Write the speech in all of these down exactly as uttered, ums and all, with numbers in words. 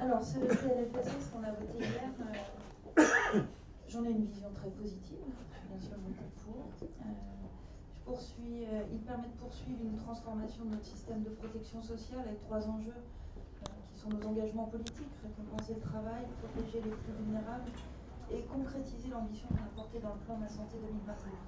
Alors, c'est le P L F S S qu'on a voté hier. Euh, J'en ai une vision très positive. Bien sûr, voté pour. Euh, je poursuis, euh, il permet de poursuivre une transformation de notre système de protection sociale avec trois enjeux euh, qui sont nos engagements politiques, récompenser le travail, protéger les plus vulnérables et concrétiser l'ambition qu'on a portée dans le plan Ma Santé deux mille vingt-deux.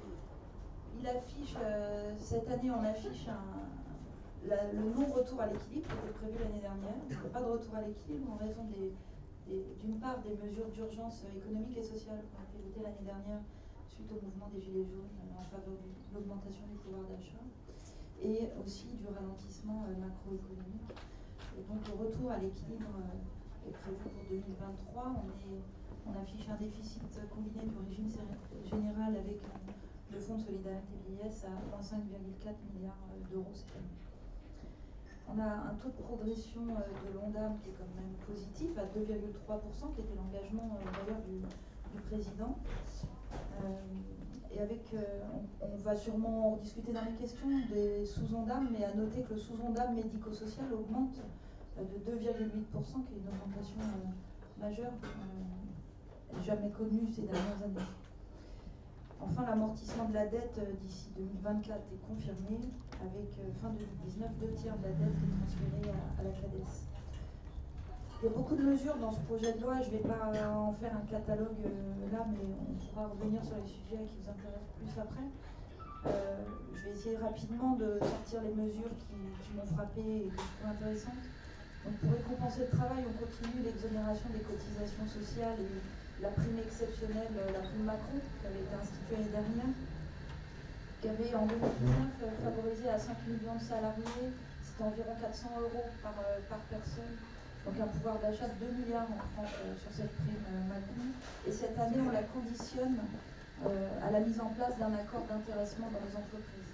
Il affiche, euh, cette année, on affiche un, la, le non-retour à l'équilibre qui était prévu l'année dernière. Il n'y a pas de retour à l'équilibre en raison des, des, d'une part des mesures d'urgence économique et sociale qui ont été votées l'année dernière suite au mouvement des Gilets jaunes en faveur de l'augmentation du pouvoir d'achat et aussi du ralentissement macroéconomique. Et donc le retour à l'équilibre est prévu pour deux mille vingt-trois. On, est, on affiche un déficit combiné du régime général avec le Fonds de solidarité vieillesse à moins cinq virgule quatre milliards d'euros cette année. On a un taux de progression de l'ONDAM qui est quand même positif à deux virgule trois pour cent, qui était l'engagement d'ailleurs du, du président. Euh, et avec, euh, on, on va sûrement discuter dans les questions des sous-ONDAM, mais à noter que le sous-ONDAM médico-social augmente de deux virgule huit pour cent, qui est une augmentation euh, majeure, euh, jamais connue ces dernières années. Enfin, l'amortissement de la dette euh, d'ici deux mille vingt-quatre est confirmé, avec euh, fin deux mille dix-neuf, deux tiers de la dette est transférée à, à la CADES. Il y a beaucoup de mesures dans ce projet de loi, je ne vais pas en faire un catalogue euh, là, mais on pourra revenir sur les sujets qui vous intéressent plus après. Euh, je vais essayer rapidement de sortir les mesures qui, qui m'ont frappé et que je trouve intéressantes. Donc pour récompenser le travail, on continue l'exonération des cotisations sociales et la prime exceptionnelle, la prime Macron, qui avait été instituée l'année dernière, qui avait en deux mille dix-neuf favorisé à cinq millions de salariés, c'était environ quatre cents euros par, par personne. Donc un pouvoir d'achat de deux milliards en France euh, sur cette prime euh, Macron. Et cette année, on la conditionne euh, à la mise en place d'un accord d'intéressement dans les entreprises.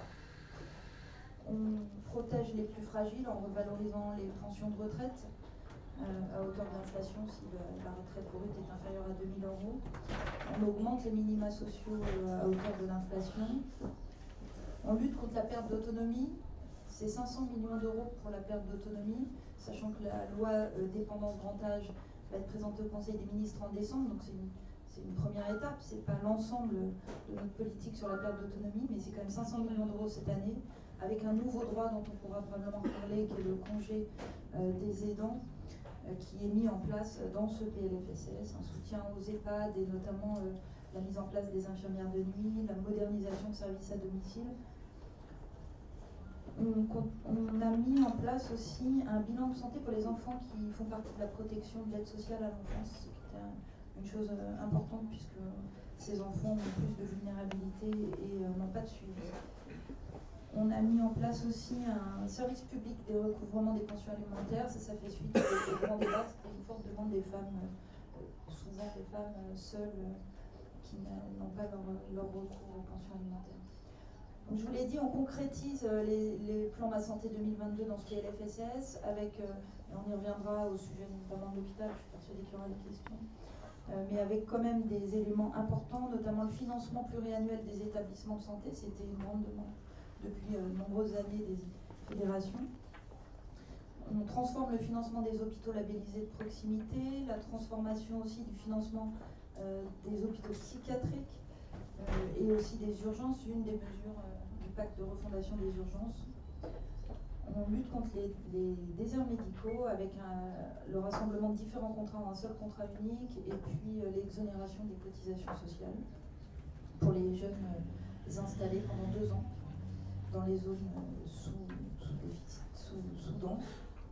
On protège les plus fragiles en revalorisant les pensions de retraite euh, à hauteur de l'inflation si le, la retraite brute est inférieure à deux mille euros. On augmente les minima sociaux euh, à hauteur de l'inflation. On lutte contre la perte d'autonomie. C'est cinq cents millions d'euros pour la perte d'autonomie, sachant que la loi euh, dépendance grand âge va être présentée au Conseil des ministres en décembre, donc c'est une, c'est une première étape, c'est pas l'ensemble de notre politique sur la perte d'autonomie, mais c'est quand même cinq cents millions d'euros cette année, avec un nouveau droit dont on pourra probablement parler, qui est le congé euh, des aidants, euh, qui est mis en place dans ce P L F S S, un soutien aux EHPAD et notamment euh, la mise en place des infirmières de nuit, la modernisation de services à domicile. On, on a mis en place aussi un bilan de santé pour les enfants qui font partie de la protection de l'aide sociale à l'enfance, ce qui était un, une chose importante puisque ces enfants ont plus de vulnérabilité et euh, n'ont pas de suivi. On a mis en place aussi un service public des recouvrements des pensions alimentaires. Ça, ça fait suite au grand débat. C'était une forte demande des femmes, euh, souvent des femmes seules euh, qui n'ont pas leur, leur recours aux pensions alimentaires. Donc, je vous l'ai dit, on concrétise les, les plans Ma Santé deux mille vingt-deux dans ce P L F S S, avec, euh, et on y reviendra au sujet notamment de l'hôpital, je suis persuadée qu'il y aura des questions, euh, mais avec quand même des éléments importants, notamment le financement pluriannuel des établissements de santé. C'était une grande demande depuis euh, de nombreuses années des fédérations. On transforme le financement des hôpitaux labellisés de proximité, la transformation aussi du financement euh, des hôpitaux psychiatriques, Euh, et aussi des urgences, une des mesures euh, du pacte de refondation des urgences. On lutte contre les, les déserts médicaux avec un, le rassemblement de différents contrats en un seul contrat unique et puis euh, l'exonération des cotisations sociales pour les jeunes euh, installés pendant deux ans dans les zones euh, sous, sous déficit, sous, sous dense.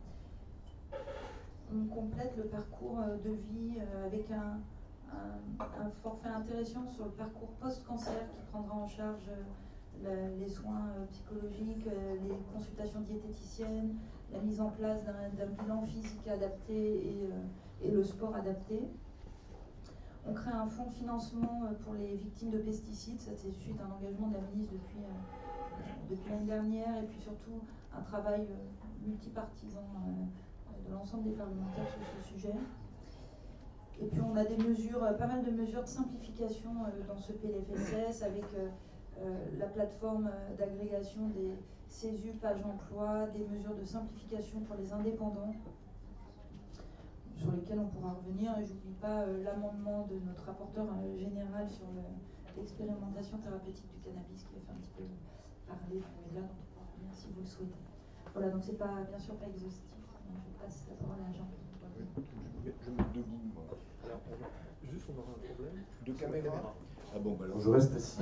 On complète le parcours euh, de vie euh, avec un Un, un forfait intéressant sur le parcours post-cancer qui prendra en charge la, les soins psychologiques, les consultations diététiciennes, la mise en place d'un bilan physique adapté et, euh, et le sport adapté. On crée un fonds de financement pour les victimes de pesticides, ça c'est suite à un engagement de la ministre depuis, euh, depuis l'année dernière, et puis surtout un travail euh, multipartisan euh, de l'ensemble des parlementaires sur ce sujet. Et puis on a des mesures, pas mal de mesures de simplification dans ce P L F S S avec la plateforme d'agrégation des CESU, page emploi, des mesures de simplification pour les indépendants. sur lesquels on pourra revenir. Et je n'oublie pas euh, l'amendement de notre rapporteur euh, général sur l'expérimentation thérapeutique du cannabis qui a fait un petit peu parler dans les médias, dont on pourra revenir si vous le souhaitez. Voilà, donc c'est pas, bien sûr pas exhaustif. Je passe la parole à Jean. Oui, je, je me mets debout, moi. Alors, on, juste, on aura un problème de caméra. Ah bon, bah alors je reste assis.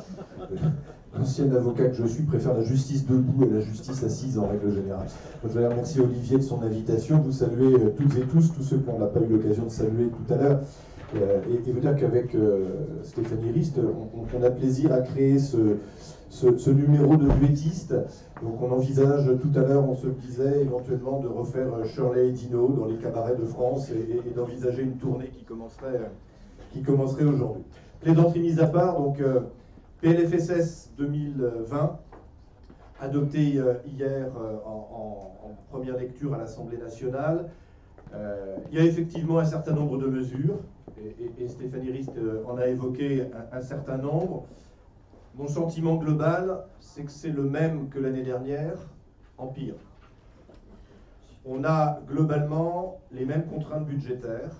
L'ancien avocat que je suis préfère la justice debout et la justice assise en règle générale. Donc, je voudrais remercier Olivier de son invitation, vous saluer euh, toutes et tous, tous ceux qu'on n'a pas eu l'occasion de saluer tout à l'heure, euh, et, et vous dire qu'avec euh, Stéphanie Rist, on, on a plaisir à créer ce, ce, ce numéro de duettiste. Donc on envisage tout à l'heure, on se disait éventuellement de refaire Shirley et Dino dans les cabarets de France et, et, et d'envisager une tournée qui commencerait, qui commencerait aujourd'hui. Plaisanterie mise à part, donc euh, P L F S S deux mille vingt, adopté euh, hier euh, en, en, en première lecture à l'Assemblée nationale. Euh, il y a effectivement un certain nombre de mesures, et, et, et Stéphanie Rist euh, en a évoqué un, un certain nombre. Mon sentiment global, c'est que c'est le même que l'année dernière, en pire. On a globalement les mêmes contraintes budgétaires.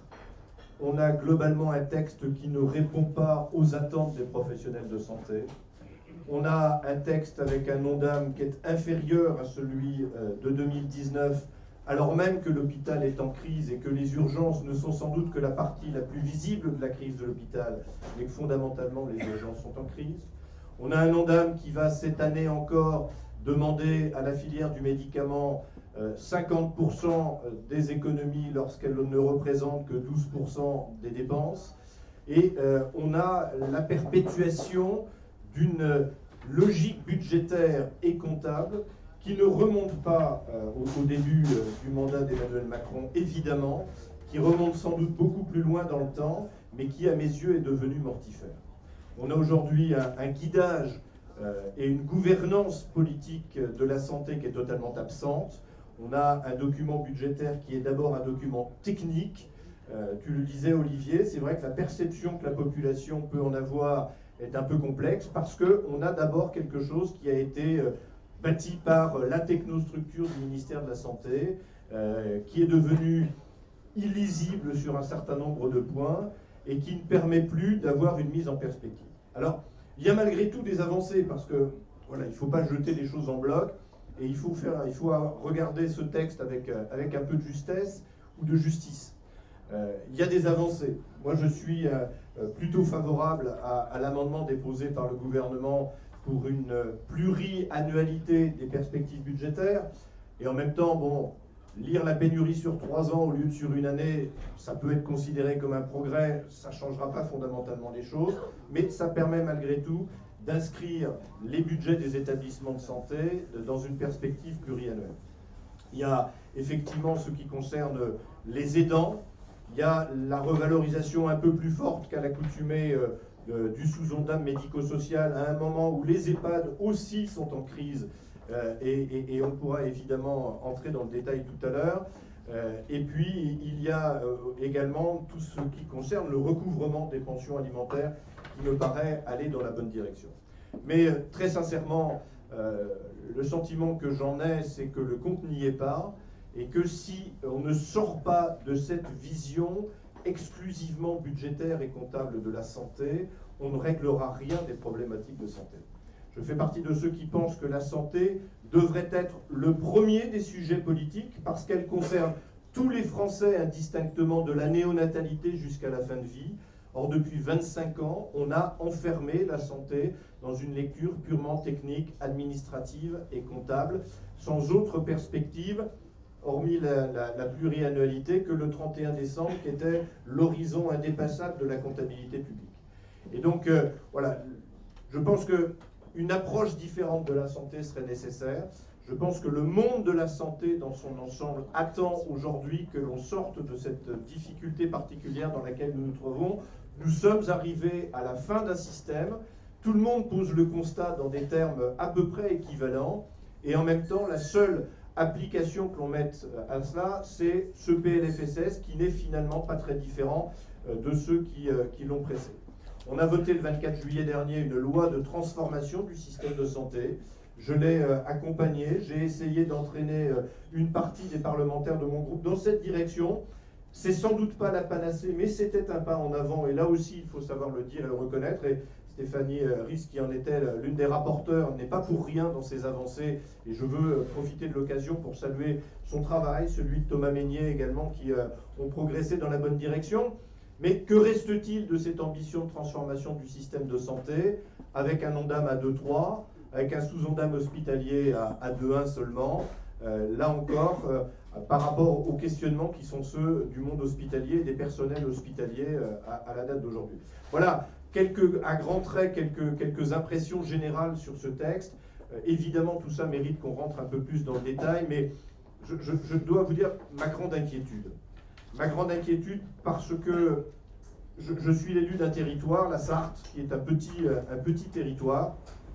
On a globalement un texte qui ne répond pas aux attentes des professionnels de santé. On a un texte avec un ONDAM qui est inférieur à celui de deux mille dix-neuf, alors même que l'hôpital est en crise et que les urgences ne sont sans doute que la partie la plus visible de la crise de l'hôpital, mais que fondamentalement les urgences sont en crise. On a un ONDAM qui va cette année encore demander à la filière du médicament euh, cinquante pour cent des économies lorsqu'elle ne représente que douze pour cent des dépenses. Et euh, on a la perpétuation d'une logique budgétaire et comptable qui ne remonte pas euh, au, au début euh, du mandat d'Emmanuel Macron, évidemment, qui remonte sans doute beaucoup plus loin dans le temps, mais qui, à mes yeux, est devenu mortifère. On a aujourd'hui un, un guidage euh, et une gouvernance politique de la santé qui est totalement absente. On a un document budgétaire qui est d'abord un document technique. Euh, tu le disais, Olivier, c'est vrai que la perception que la population peut en avoir est un peu complexe parce qu'on a d'abord quelque chose qui a été euh, bâti par la technostructure du ministère de la Santé, euh, qui est devenu illisible sur un certain nombre de points et qui ne permet plus d'avoir une mise en perspective. Alors, il y a malgré tout des avancées, parce que voilà, il ne faut pas jeter les choses en bloc, et il faut, faire, il faut regarder ce texte avec, avec un peu de justesse ou de justice. Euh, il y a des avancées. Moi, je suis euh, plutôt favorable à, à l'amendement déposé par le gouvernement pour une pluriannualité des perspectives budgétaires, et en même temps, bon, lire la pénurie sur trois ans au lieu de sur une année, ça peut être considéré comme un progrès, ça ne changera pas fondamentalement les choses, mais ça permet malgré tout d'inscrire les budgets des établissements de santé dans une perspective pluriannuelle. Il y a effectivement ce qui concerne les aidants, il y a la revalorisation un peu plus forte qu'à l'accoutumée euh, du sous-ONDAM médico-social à un moment où les EHPAD aussi sont en crise. Euh, et, et, et on pourra évidemment entrer dans le détail tout à l'heure. Euh, et puis, il y a euh, également tout ce qui concerne le recouvrement des pensions alimentaires qui me paraît aller dans la bonne direction. Mais euh, très sincèrement, euh, le sentiment que j'en ai, c'est que le compte n'y est pas et que si on ne sort pas de cette vision exclusivement budgétaire et comptable de la santé, on ne réglera rien des problématiques de santé. Je fais partie de ceux qui pensent que la santé devrait être le premier des sujets politiques parce qu'elle concerne tous les Français indistinctement de la néonatalité jusqu'à la fin de vie. Or, depuis vingt-cinq ans, on a enfermé la santé dans une lecture purement technique, administrative et comptable, sans autre perspective, hormis la, la, la pluriannualité, que le trente et un décembre, qui était l'horizon indépassable de la comptabilité publique. Et donc, euh, voilà, je pense que une approche différente de la santé serait nécessaire. Je pense que le monde de la santé dans son ensemble attend aujourd'hui que l'on sorte de cette difficulté particulière dans laquelle nous nous trouvons. Nous sommes arrivés à la fin d'un système. Tout le monde pose le constat dans des termes à peu près équivalents. Et en même temps, la seule application que l'on mette à cela, c'est ce P L F S S qui n'est finalement pas très différent de ceux qui, qui l'ont précédé. On a voté le vingt-quatre juillet dernier une loi de transformation du système de santé. Je l'ai euh, accompagnée, j'ai essayé d'entraîner euh, une partie des parlementaires de mon groupe dans cette direction. C'est sans doute pas la panacée, mais c'était un pas en avant, et là aussi il faut savoir le dire et le reconnaître, et Stéphanie Ries, qui en était l'une des rapporteurs, n'est pas pour rien dans ces avancées, et je veux profiter de l'occasion pour saluer son travail, celui de Thomas Meignet également, qui euh, ont progressé dans la bonne direction. Mais que reste-t-il de cette ambition de transformation du système de santé, avec un Ondam à deux virgule trois, avec un sous-Ondam hospitalier à, à deux virgule un seulement, euh, là encore, euh, par rapport aux questionnements qui sont ceux du monde hospitalier et des personnels hospitaliers euh, à, à la date d'aujourd'hui. Voilà, quelques, à grands traits, quelques, quelques impressions générales sur ce texte. Euh, évidemment, tout ça mérite qu'on rentre un peu plus dans le détail, mais je, je, je dois vous dire ma grande inquiétude. Ma grande inquiétude parce que je, je suis l'élu d'un territoire, la Sarthe, qui est un petit, un petit territoire,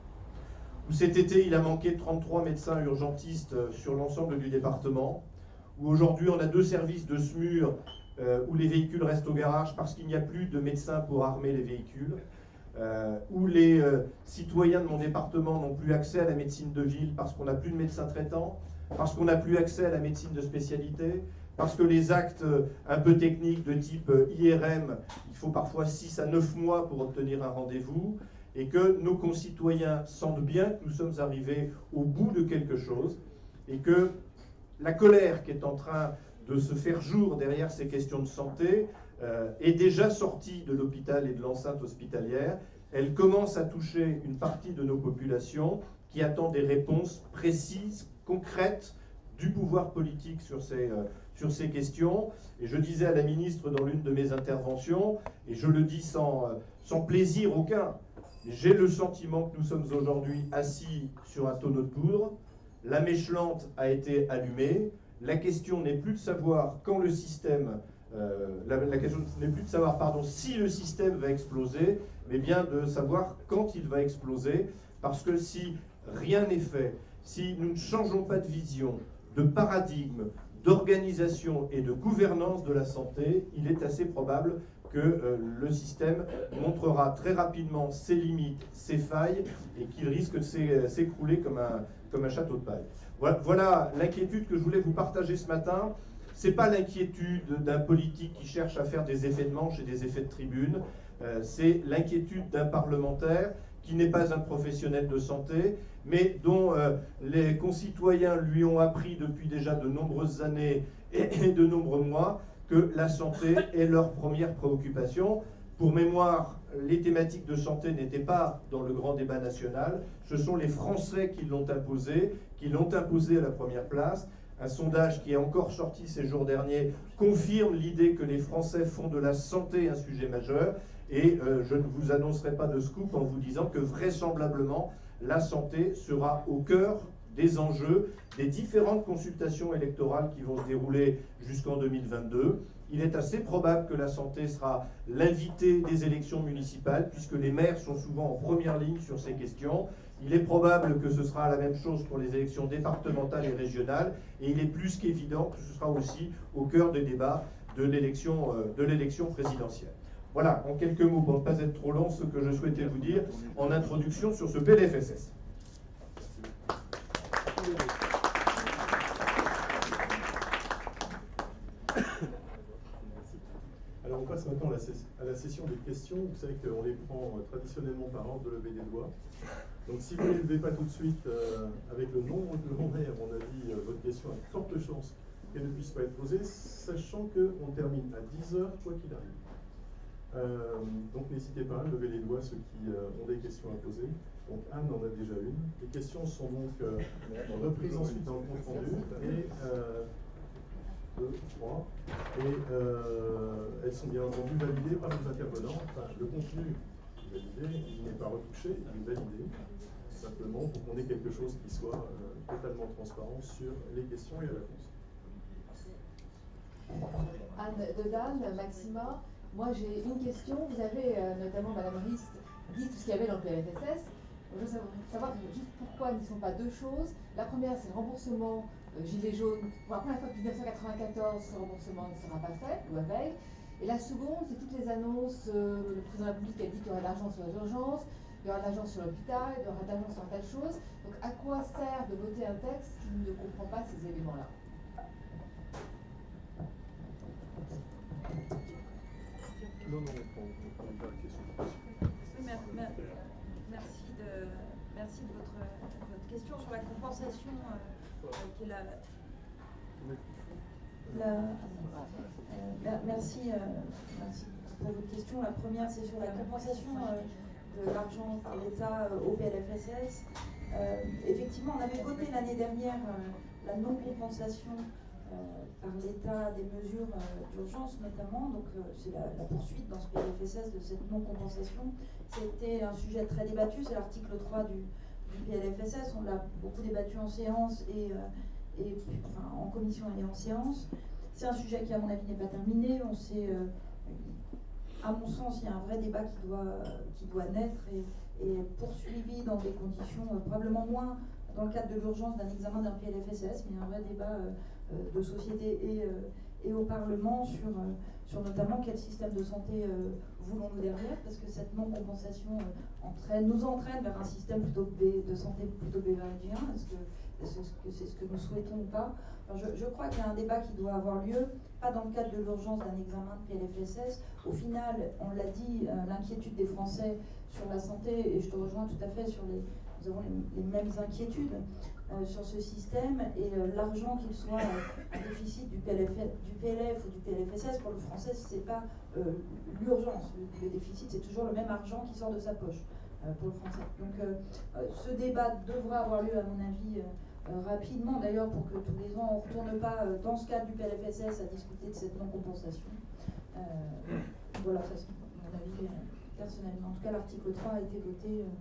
où cet été il a manqué trente-trois médecins urgentistes sur l'ensemble du département, où aujourd'hui on a deux services de SMUR euh, où les véhicules restent au garage parce qu'il n'y a plus de médecins pour armer les véhicules, euh, où les euh, citoyens de mon département n'ont plus accès à la médecine de ville parce qu'on n'a plus de médecins traitants, parce qu'on n'a plus accès à la médecine de spécialité, parce que les actes un peu techniques de type I R M, il faut parfois six à neuf mois pour obtenir un rendez-vous, et que nos concitoyens sentent bien que nous sommes arrivés au bout de quelque chose, et que la colère qui est en train de se faire jour derrière ces questions de santé euh, est déjà sortie de l'hôpital et de l'enceinte hospitalière. Elle commence à toucher une partie de nos populations qui attend des réponses précises, concrètes, du pouvoir politique sur ces, euh, sur ces questions. Et je disais à la ministre dans l'une de mes interventions, et je le dis sans, euh, sans plaisir aucun, j'ai le sentiment que nous sommes aujourd'hui assis sur un tonneau de poudre, la mèche lente a été allumée, la question n'est plus de savoir quand le système, euh, la, la question n'est plus de savoir pardon, si le système va exploser, mais bien de savoir quand il va exploser, parce que si rien n'est fait, si nous ne changeons pas de vision, de paradigme, d'organisation et de gouvernance de la santé, il est assez probable que euh, le système montrera très rapidement ses limites, ses failles, et qu'il risque de s'écrouler comme un, comme un château de paille. Voilà, voilà l'inquiétude que je voulais vous partager ce matin. Ce n'est pas l'inquiétude d'un politique qui cherche à faire des effets de manche et des effets de tribune, euh, c'est l'inquiétude d'un parlementaire qui n'est pas un professionnel de santé, mais dont euh, les concitoyens lui ont appris depuis déjà de nombreuses années et, et de nombreux mois que la santé est leur première préoccupation. Pour mémoire, les thématiques de santé n'étaient pas dans le grand débat national, ce sont les Français qui l'ont imposé, qui l'ont imposé à la première place. Un sondage qui est encore sorti ces jours derniers confirme l'idée que les Français font de la santé un sujet majeur, et euh, je ne vous annoncerai pas de scoop en vous disant que vraisemblablement la santé sera au cœur des enjeux des différentes consultations électorales qui vont se dérouler jusqu'en deux mille vingt-deux. Il est assez probable que la santé sera l'invité des élections municipales, puisque les maires sont souvent en première ligne sur ces questions. Il est probable que ce sera la même chose pour les élections départementales et régionales, et il est plus qu'évident que ce sera aussi au cœur des débats de l'élection euh, de l'élection présidentielle. Voilà, en quelques mots, pour ne pas être trop long, ce que je souhaitais vous dire en introduction sur ce P L F S S. Alors on passe maintenant à la, à la session des questions. Vous savez qu'on les prend euh, traditionnellement par ordre de lever des doigts. Donc si vous ne les levez pas tout de suite, euh, avec le nombre que l'on est, à mon avis, euh, votre question a de fortes chances qu'elle ne puisse pas être posée, sachant qu'on termine à dix heures, quoi qu'il arrive. Euh, donc n'hésitez pas à lever les doigts ceux qui euh, ont des questions à poser. Donc Anne en a déjà une. Les questions sont donc euh, reprises ensuite dans le compte rendu. Et euh, deux, trois. Et euh, elles sont bien entendu validées par les intervenants. Enfin, le contenu est validé, il n'est pas retouché, il est validé. Simplement pour qu'on ait quelque chose qui soit euh, totalement transparent sur les questions et la réponse. Anne Dedane, Maxima. Moi j'ai une question. Vous avez euh, notamment, Madame Ries, dit tout ce qu'il y avait dans le P L F S S. Je veux savoir juste pourquoi ils ne sont pas deux choses. La première, c'est le remboursement euh, gilet jaune. Pour la première fois depuis mille neuf cent quatre-vingt-quatorze, ce remboursement ne sera pas fait, ou à veille. Et la seconde, c'est toutes les annonces. Euh, le président de la République a dit qu'il y aurait de l'argent sur les urgences, il y aura de l'argent sur l'hôpital, il y aura de l'argent sur un tas de choses. Donc à quoi sert de voter un texte qui ne comprend pas ces éléments-là? Oui, mer mer merci, de, merci de votre, votre question sur la compensation, euh, qui est la... la euh, merci, euh, merci pour votre question. La première, c'est sur la compensation euh, de l'argent par l'État euh, au P L F S S. Euh, effectivement, on avait voté l'année dernière euh, la non-compensation euh, par l'État des mesures euh, d'urgence notamment, donc euh, c'est la, la poursuite dans ce P L F S S de cette non-compensation. C'était un sujet très débattu, c'est l'article trois du, du P L F S S, on l'a beaucoup débattu en séance et, euh, et enfin, en commission et en séance. C'est un sujet qui à mon avis n'est pas terminé, on sait, euh, à mon sens, il y a un vrai débat qui doit, qui doit naître et, et poursuivi dans des conditions euh, probablement moins dans le cadre de l'urgence d'un examen d'un P L F S S, mais un vrai débat euh, de société et, euh, et au Parlement sur, euh, sur notamment quel système de santé euh, voulons-nous derrière, parce que cette non-compensation euh, entraîne, nous entraîne vers un système plutôt B, de santé plutôt bévarigien. Est-ce que c'est -ce que, c'est ce que nous souhaitons ou pas? Enfin, je, je crois qu'il y a un débat qui doit avoir lieu, pas dans le cadre de l'urgence d'un examen de P L F S S. Au final, on l'a dit, euh, l'inquiétude des Français sur la santé, et je te rejoins tout à fait sur les... Nous avons les, les mêmes inquiétudes euh, sur ce système, et euh, l'argent, qu'il soit euh, un déficit du P L F, du P L F ou du P L F S S, pour le Français, c'est pas euh, l'urgence. Le, le déficit, c'est toujours le même argent qui sort de sa poche euh, pour le Français. Donc euh, euh, ce débat devra avoir lieu, à mon avis, euh, euh, rapidement, d'ailleurs, pour que tous les ans, on ne retourne pas euh, dans ce cadre du P L F S S à discuter de cette non-compensation. Euh, voilà, ça c'est mon avis euh, personnellement. En tout cas, l'article trois a été voté. Euh,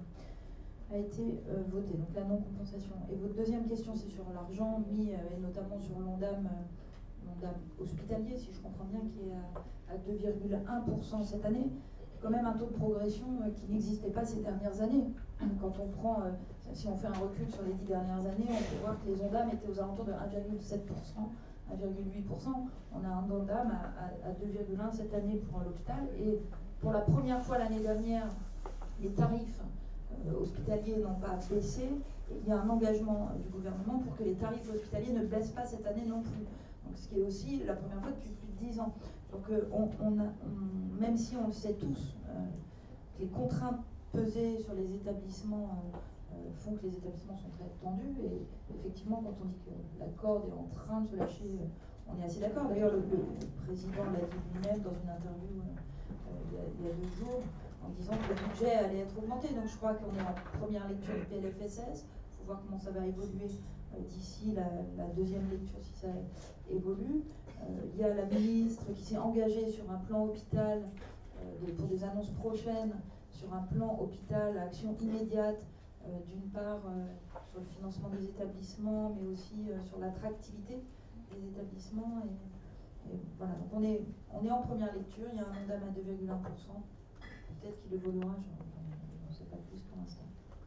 a été euh, voté, donc la non-compensation. Et votre deuxième question, c'est sur l'argent mis, euh, et notamment sur l'ONDAM, euh, l'ONDAM hospitalier, si je comprends bien, qui est à, à deux virgule un pour cent cette année. Quand même un taux de progression euh, qui n'existait pas ces dernières années. Quand on prend, euh, si on fait un recul sur les dix dernières années, on peut voir que les ONDAM étaient aux alentours de un virgule sept pour cent, un virgule huit pour cent. On a un ONDAM à, à, à deux virgule un cette année pour l'hôpital. Et pour la première fois l'année dernière, les tarifs Euh, hospitaliers n'ont pas baissé, et il y a un engagement euh, du gouvernement pour que les tarifs hospitaliers ne baissent pas cette année non plus. Donc, ce qui est aussi la première fois depuis plus de dix ans. Donc euh, on, on a, on, même si on le sait tous, euh, les contraintes pesées sur les établissements euh, euh, font que les établissements sont très tendus, et effectivement quand on dit que la corde est en train de se lâcher, euh, on est assez d'accord. D'ailleurs le, le, le président l'a dit lui-même dans une interview euh, euh, il, y a, il y a deux jours, en disant que le budget allait être augmenté. Donc je crois qu'on est en première lecture du P L F S S. Il faut voir comment ça va évoluer euh, d'ici la, la deuxième lecture, si ça évolue. Euh, il y a la ministre qui s'est engagée sur un plan hôpital, euh, de, pour des annonces prochaines, sur un plan hôpital, action immédiate, euh, d'une part euh, sur le financement des établissements, mais aussi euh, sur l'attractivité des établissements. Et, et voilà, donc on est, on est en première lecture, il y a un ONDAM à deux virgule un pour cent. Peut-être qu'il évoluera, je ne sais pas plus pour l'instant.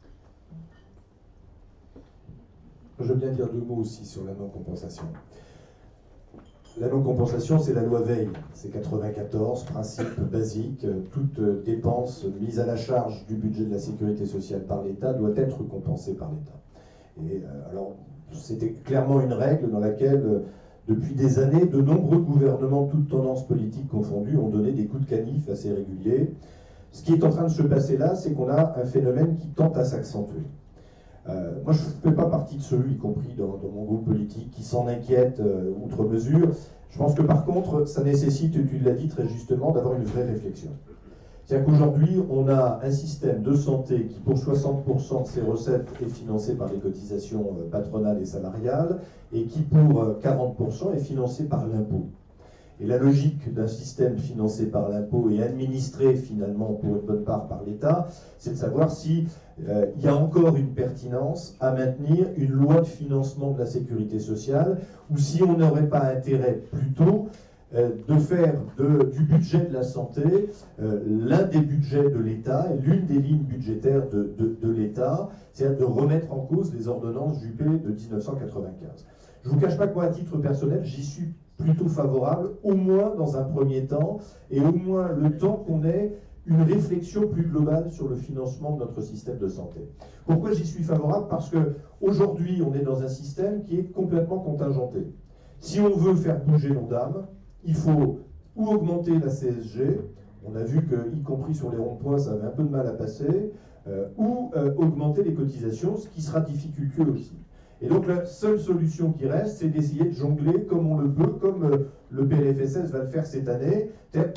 Je veux bien dire deux mots aussi sur la non-compensation. La non-compensation, c'est la loi Veil, c'est quatre-vingt-quatorze, principe basique, toute dépense mise à la charge du budget de la sécurité sociale par l'État doit être compensée par l'État. Et euh, alors, c'était clairement une règle dans laquelle, euh, depuis des années, de nombreux gouvernements, toutes tendances politiques confondues, ont donné des coups de canif assez réguliers. Ce qui est en train de se passer là, c'est qu'on a un phénomène qui tente à s'accentuer. Euh, moi, je ne fais pas partie de ceux, y compris dans, dans mon groupe politique, qui s'en inquiètent euh, outre mesure. Je pense que par contre, ça nécessite, tu l'as dit très justement, d'avoir une vraie réflexion. C'est-à-dire qu'aujourd'hui, on a un système de santé qui, pour soixante pour cent de ses recettes, est financé par les cotisations patronales et salariales, et qui, pour quarante pour cent, est financé par l'impôt. Et la logique d'un système financé par l'impôt et administré finalement pour une bonne part par l'État, c'est de savoir si euh, il y a encore une pertinence à maintenir une loi de financement de la sécurité sociale, ou si on n'aurait pas intérêt plutôt euh, de faire de, du budget de la santé euh, l'un des budgets de l'État, et l'une des lignes budgétaires de, de, de l'État, c'est-à-dire de remettre en cause les ordonnances Juppé de mille neuf cent quatre-vingt-quinze. Je ne vous cache pas que moi, à titre personnel, j'y suis plutôt favorable, au moins dans un premier temps, et au moins le temps qu'on ait une réflexion plus globale sur le financement de notre système de santé. Pourquoi j'y suis favorable? Parce qu'aujourd'hui, on est dans un système qui est complètement contingenté. Si on veut faire bouger l'ONDAM, il faut ou augmenter la C S G, On a vu que, y compris sur les ronds-points, ça avait un peu de mal à passer, euh, ou euh, augmenter les cotisations, ce qui sera difficultueux aussi. Et donc la seule solution qui reste, c'est d'essayer de jongler comme on le peut, comme euh, le P L F S S va le faire cette année,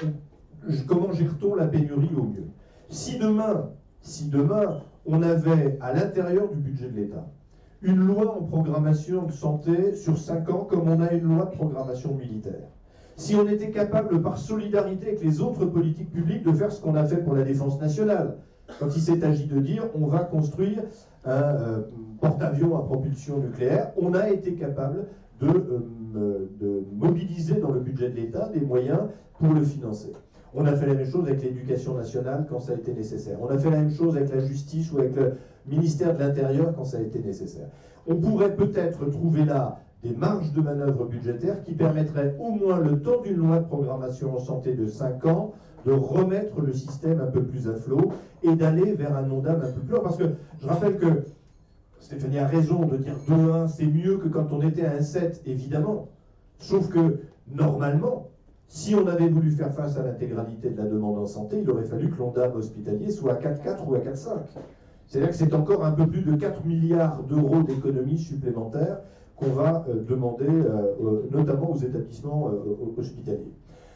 comment gère-t-on la pénurie au mieux. Si demain, si demain, on avait à l'intérieur du budget de l'État une loi en programmation de santé sur cinq ans, comme on a une loi de programmation militaire, si on était capable, par solidarité avec les autres politiques publiques, de faire ce qu'on a fait pour la défense nationale, quand il s'est agi de dire on va construire un euh, porte-avions à propulsion nucléaire, on a été capable de, euh, de mobiliser dans le budget de l'État des moyens pour le financer. On a fait la même chose avec l'éducation nationale quand ça a été nécessaire. On a fait la même chose avec la justice ou avec le ministère de l'Intérieur quand ça a été nécessaire. On pourrait peut-être trouver là des marges de manœuvre budgétaires qui permettraient au moins le temps d'une loi de programmation en santé de cinq ans de remettre le système un peu plus à flot et d'aller vers un Ondam un peu plus haut. Parce que je rappelle que Stéphanie a raison de dire deux un, c'est mieux que quand on était à un sept, évidemment. Sauf que, normalement, si on avait voulu faire face à l'intégralité de la demande en santé, il aurait fallu que l'Ondam hospitalier soit à quatre quatre ou à quatre cinq. C'est-à-dire que c'est encore un peu plus de quatre milliards d'euros d'économies supplémentaires qu'on va euh, demander, euh, euh, notamment aux établissements euh, hospitaliers.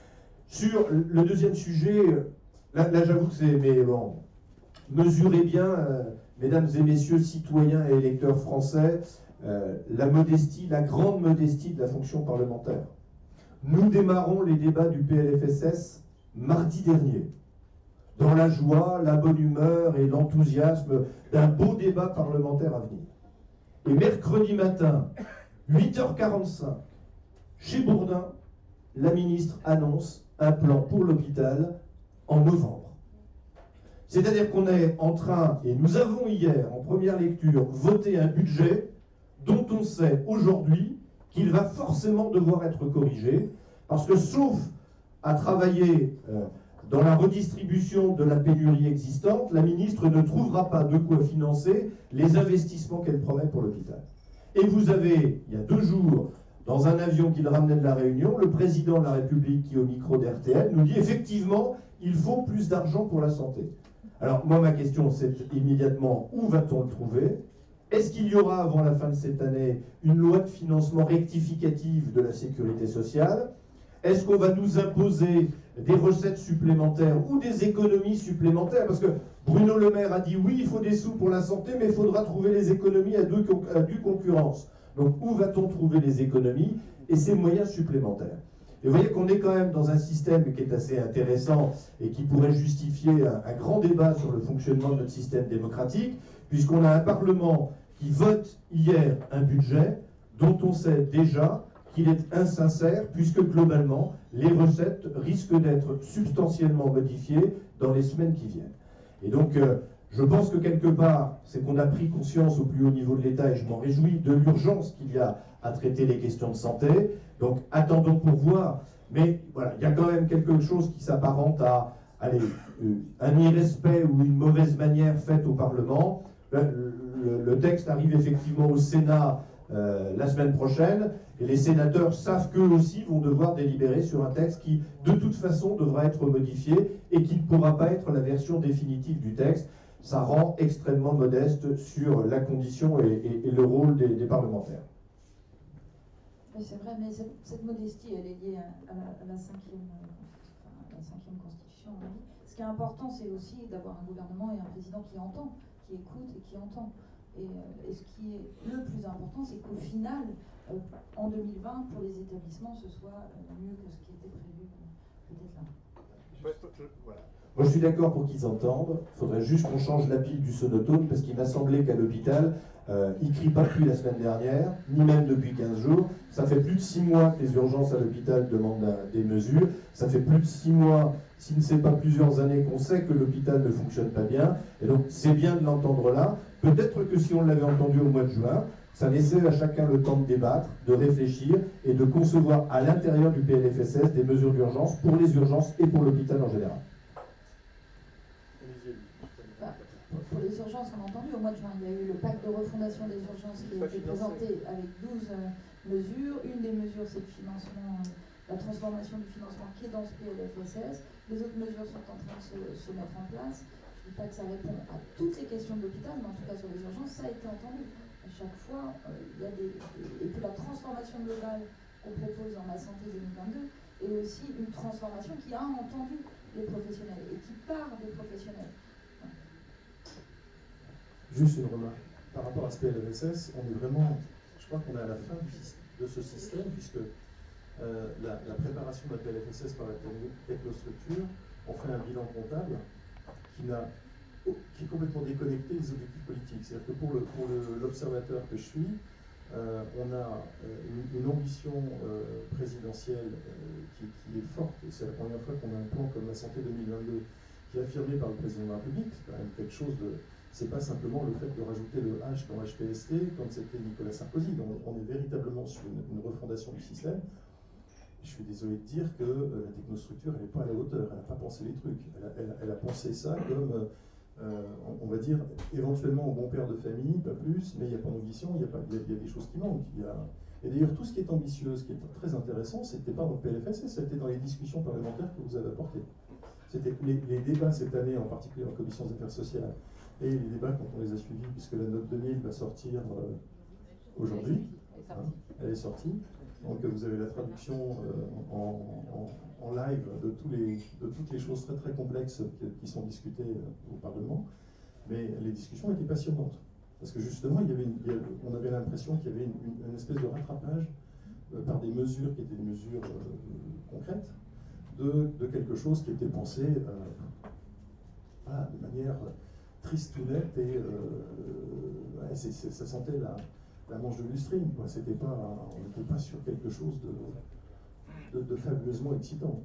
Sur le deuxième sujet, là, là j'avoue que c'est... Mais bon, mesurez bien, euh, mesdames et messieurs, citoyens et électeurs français, euh, la modestie, la grande modestie de la fonction parlementaire. Nous démarrons les débats du P L F S S mardi dernier, dans la joie, la bonne humeur et l'enthousiasme d'un beau débat parlementaire à venir. Et mercredi matin, huit heures quarante-cinq, chez Bourdin, la ministre annonce un plan pour l'hôpital en novembre. C'est-à-dire qu'on est en train, et nous avons hier, en première lecture, voté un budget dont on sait aujourd'hui qu'il va forcément devoir être corrigé, parce que sauf à travailler euh, dans la redistribution de la pénurie existante, la ministre ne trouvera pas de quoi financer les investissements qu'elle promet pour l'hôpital. Et vous avez, il y a deux jours, dans un avion qui le ramenait de la Réunion, le président de la République qui, au micro d'R T L, nous dit effectivement, il faut plus d'argent pour la santé. Alors moi, ma question, c'est immédiatement, où va-t-on le trouver? Est-ce qu'il y aura, avant la fin de cette année, une loi de financement rectificative de la sécurité sociale? Est-ce qu'on va nous imposer des recettes supplémentaires ou des économies supplémentaires? Parce que Bruno Le Maire a dit oui, il faut des sous pour la santé, mais il faudra trouver les économies à deux, à deux concurrences. Donc où va-t-on trouver les économies et ces moyens supplémentaires? Et vous voyez qu'on est quand même dans un système qui est assez intéressant et qui pourrait justifier un, un grand débat sur le fonctionnement de notre système démocratique, puisqu'on a un Parlement qui vote hier un budget dont on sait déjà qu'il est insincère, puisque globalement, les recettes risquent d'être substantiellement modifiées dans les semaines qui viennent. Et donc, euh, je pense que quelque part, c'est qu'on a pris conscience au plus haut niveau de l'État, et je m'en réjouis, de l'urgence qu'il y a à traiter les questions de santé. Donc, attendons pour voir. Mais voilà, il y a quand même quelque chose qui s'apparente à allez, euh, un irrespect ou une mauvaise manière faite au Parlement. Le, le, le texte arrive effectivement au Sénat euh, la semaine prochaine, et les sénateurs savent qu'eux aussi vont devoir délibérer sur un texte qui, de toute façon, devra être modifié et qui ne pourra pas être la version définitive du texte. Ça rend extrêmement modeste sur la condition et, et, et le rôle des, des parlementaires. Oui, c'est vrai, mais cette, cette modestie, elle est liée à, à, la, à, la, cinquième, enfin, à la cinquième constitution. Ce qui est important, c'est aussi d'avoir un gouvernement et un président qui entend, qui écoute et qui entend. Et, euh, et ce qui est le plus important, c'est qu'au final, euh, en deux mille vingt, pour les établissements, ce soit euh, mieux que ce qui était prévu euh, peut-être là. Ouais, je, voilà. Moi, je suis d'accord pour qu'ils entendent. Il faudrait juste qu'on change la pile du sonotone, parce qu'il m'a semblé qu'à l'hôpital, euh, il ne crie pas depuis la semaine dernière, ni même depuis quinze jours. Ça fait plus de six mois que les urgences à l'hôpital demandent un, des mesures. Ça fait plus de six mois, si ce n'est pas plusieurs années, qu'on sait que l'hôpital ne fonctionne pas bien. Et donc, c'est bien de l'entendre là. Peut-être que si on l'avait entendu au mois de juin, ça laissait à chacun le temps de débattre, de réfléchir et de concevoir à l'intérieur du P L F S S des mesures d'urgence pour les urgences et pour l'hôpital en général. Pour les urgences, on a entendu, au mois de juin, il y a eu le pacte de refondation des urgences qui a été présenté avec douze euh, mesures. Une des mesures, c'est le financement euh, la transformation du financement qui est dans ce P L F S S. Les autres mesures sont en train de se, se mettre en place. Je ne dis pas que ça répond à toutes les questions de l'hôpital, mais en tout cas sur les urgences, ça a été entendu. À chaque fois, euh, il y a des, et puis la transformation globale qu'on propose dans Ma Santé deux mille vingt-deux est aussi une transformation qui a entendu les professionnels et qui part des professionnels. Voilà. Juste une remarque. Par rapport à ce P L F S S, on est vraiment, je crois qu'on est à la fin de ce système, puisque euh, la, la préparation d'un P L F S S par la technostructure, on fait un bilan comptable qui, n'a, qui est complètement déconnecté des objectifs politiques. C'est-à-dire que pour, le, pour le, l'observateur que je suis, euh, on a une, une ambition euh, présidentielle euh, qui, qui est forte. C'est la première fois qu'on a un plan comme Ma Santé deux mille vingt-deux qui est affirmé par le président de la République. C'est quand même quelque chose de... C'est pas simplement le fait de rajouter le H dans H P S T comme c'était Nicolas Sarkozy. Donc on est véritablement sur une, une refondation du système. Je suis désolé de dire que euh, la technostructure, elle n'est pas à la hauteur, elle n'a pas pensé les trucs. Elle a, elle, elle a pensé ça comme, euh, on, on va dire, éventuellement au bon père de famille, pas plus, mais il n'y a pas d'ambition, il y, il, il y a des choses qui manquent. Il y a... Et d'ailleurs, tout ce qui est ambitieux, ce qui est très intéressant, c'était pas dans le P L F S S, c'était dans les discussions parlementaires que vous avez apportées. C'était les, les débats cette année, en particulier en commission des affaires sociales, et les débats quand on les a suivis, puisque la note deux mille va sortir euh, aujourd'hui, hein, elle est sortie. Donc vous avez la traduction euh, en, en, en live de, tous les, de toutes les choses très très complexes qui, qui sont discutées euh, au Parlement. Mais les discussions étaient passionnantes. Parce que justement, il y avait une, il y avait, on avait l'impression qu'il y avait une, une, une espèce de rattrapage euh, par des mesures qui étaient des mesures euh, concrètes de, de quelque chose qui était pensé euh, voilà, de manière tristounette et euh, ouais, c'est, c'est, ça sentait la... la manche de lustring, quoi. C'était pas, on n'était pas sur quelque chose de, de, de fabuleusement excitant.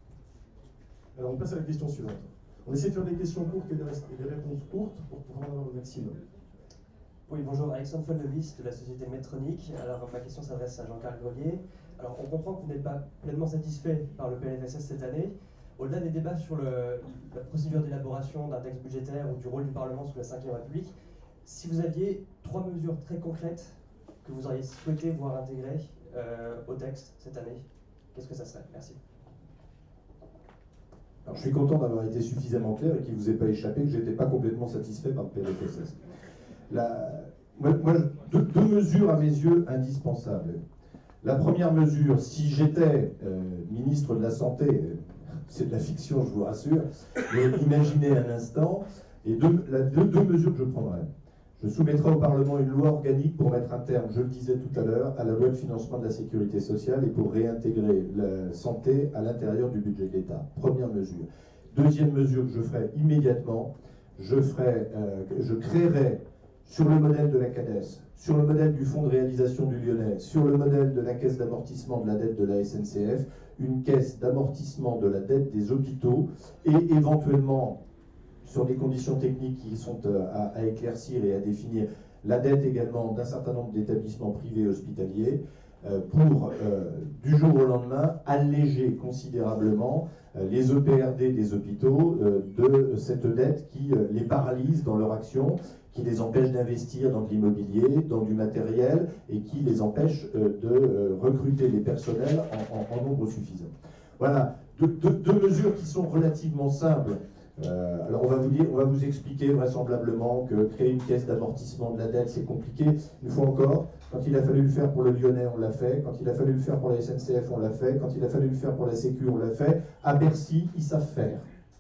Alors on passe à la question suivante. On essaie de faire des questions courtes et des, et des réponses courtes pour pouvoir en avoir le maximum. Oui, bonjour, Alexandre Follevis de la société Medtronic. Alors ma question s'adresse à Jean-Carl Grelier. Alors on comprend que vous n'êtes pas pleinement satisfait par le P L F S S cette année. Au-delà des débats sur le, la procédure d'élaboration d'un texte budgétaire ou du rôle du Parlement sous la cinquième République, si vous aviez trois mesures très concrètes que vous auriez souhaité voir intégrées euh, au texte cette année, qu'est-ce que ça serait? Merci. Alors, je suis content d'avoir été suffisamment clair et qu'il ne vous ait pas échappé que je n'étais pas complètement satisfait par le P L F S S. La, moi, moi, deux, deux mesures à mes yeux indispensables. La première mesure, si j'étais euh, ministre de la Santé, c'est de la fiction, je vous rassure, mais imaginez un instant, et deux, la, deux, deux mesures que je prendrais. Je soumettrai au Parlement une loi organique pour mettre un terme, je le disais tout à l'heure, à la loi de financement de la sécurité sociale et pour réintégrer la santé à l'intérieur du budget de l'État. Première mesure. Deuxième mesure que je ferai immédiatement, je, ferai, euh, je créerai sur le modèle de la CADES, sur le modèle du Fonds de réalisation du Lyonnais, sur le modèle de la caisse d'amortissement de la dette de la S N C F, une caisse d'amortissement de la dette des hôpitaux et éventuellement, sur des conditions techniques qui sont à, à éclaircir et à définir, la dette également d'un certain nombre d'établissements privés hospitaliers euh, pour, euh, du jour au lendemain, alléger considérablement euh, les E P R D des hôpitaux euh, de cette dette qui euh, les paralyse dans leur action, qui les empêche d'investir dans de l'immobilier, dans du matériel et qui les empêche euh, de euh, recruter les personnels en, en, en nombre suffisant. Voilà, deux, deux, deux mesures qui sont relativement simples. Euh, alors on va vous dire, on va vous expliquer vraisemblablement que créer une caisse d'amortissement de la dette c'est compliqué. Une fois encore, quand il a fallu le faire pour le Lyonnais, on l'a fait. Quand il a fallu le faire pour la S N C F, on l'a fait. Quand il a fallu le faire pour la Sécu, on l'a fait. À Bercy, ils savent faire.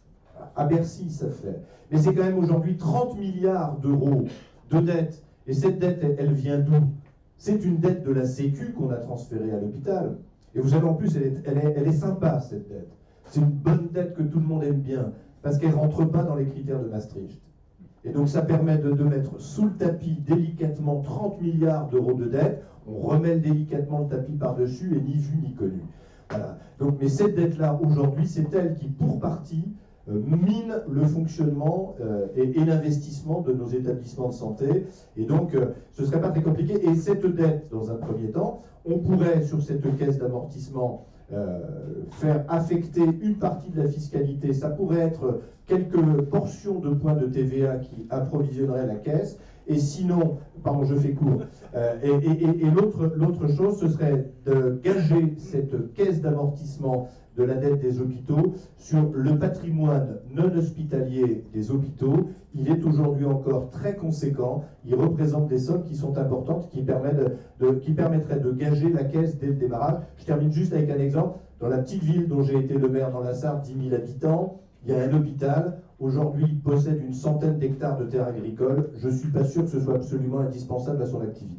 À Bercy, ils savent faire. Mais c'est quand même aujourd'hui trente milliards d'euros de dette. Et cette dette, elle, elle vient d'où? C'est une dette de la Sécu qu'on a transférée à l'hôpital. Et vous savez, en plus, elle est, elle est, elle est sympa, cette dette. C'est une bonne dette que tout le monde aime bien. Parce qu'elle ne rentre pas dans les critères de Maastricht. Et donc ça permet de, de mettre sous le tapis délicatement trente milliards d'euros de dette, on remet délicatement le tapis par-dessus et ni vu ni connu. Voilà. Donc, mais cette dette-là, aujourd'hui, c'est elle qui, pour partie, euh, mine le fonctionnement euh, et, et l'investissement de nos établissements de santé. Et donc, euh, ce ne serait pas très compliqué. Et cette dette, dans un premier temps, on pourrait, sur cette caisse d'amortissement, euh, faire affecter une partie de la fiscalité. Ça pourrait être quelques portions de points de T V A qui approvisionneraient la caisse. Et sinon, pardon, je fais court, euh, et, et, et l'autre, l'autre chose, ce serait de gager cette caisse d'amortissement de la dette des hôpitaux sur le patrimoine non hospitalier des hôpitaux. Il est aujourd'hui encore très conséquent, il représente des sommes qui sont importantes, qui, permettent de, de, qui permettraient de gager la caisse dès le démarrage. Je termine juste avec un exemple. Dans la petite ville dont j'ai été le maire dans la Sarthe, dix mille habitants, il y a un hôpital. Aujourd'hui, il possède une centaine d'hectares de terres agricoles. Je ne suis pas sûr que ce soit absolument indispensable à son activité.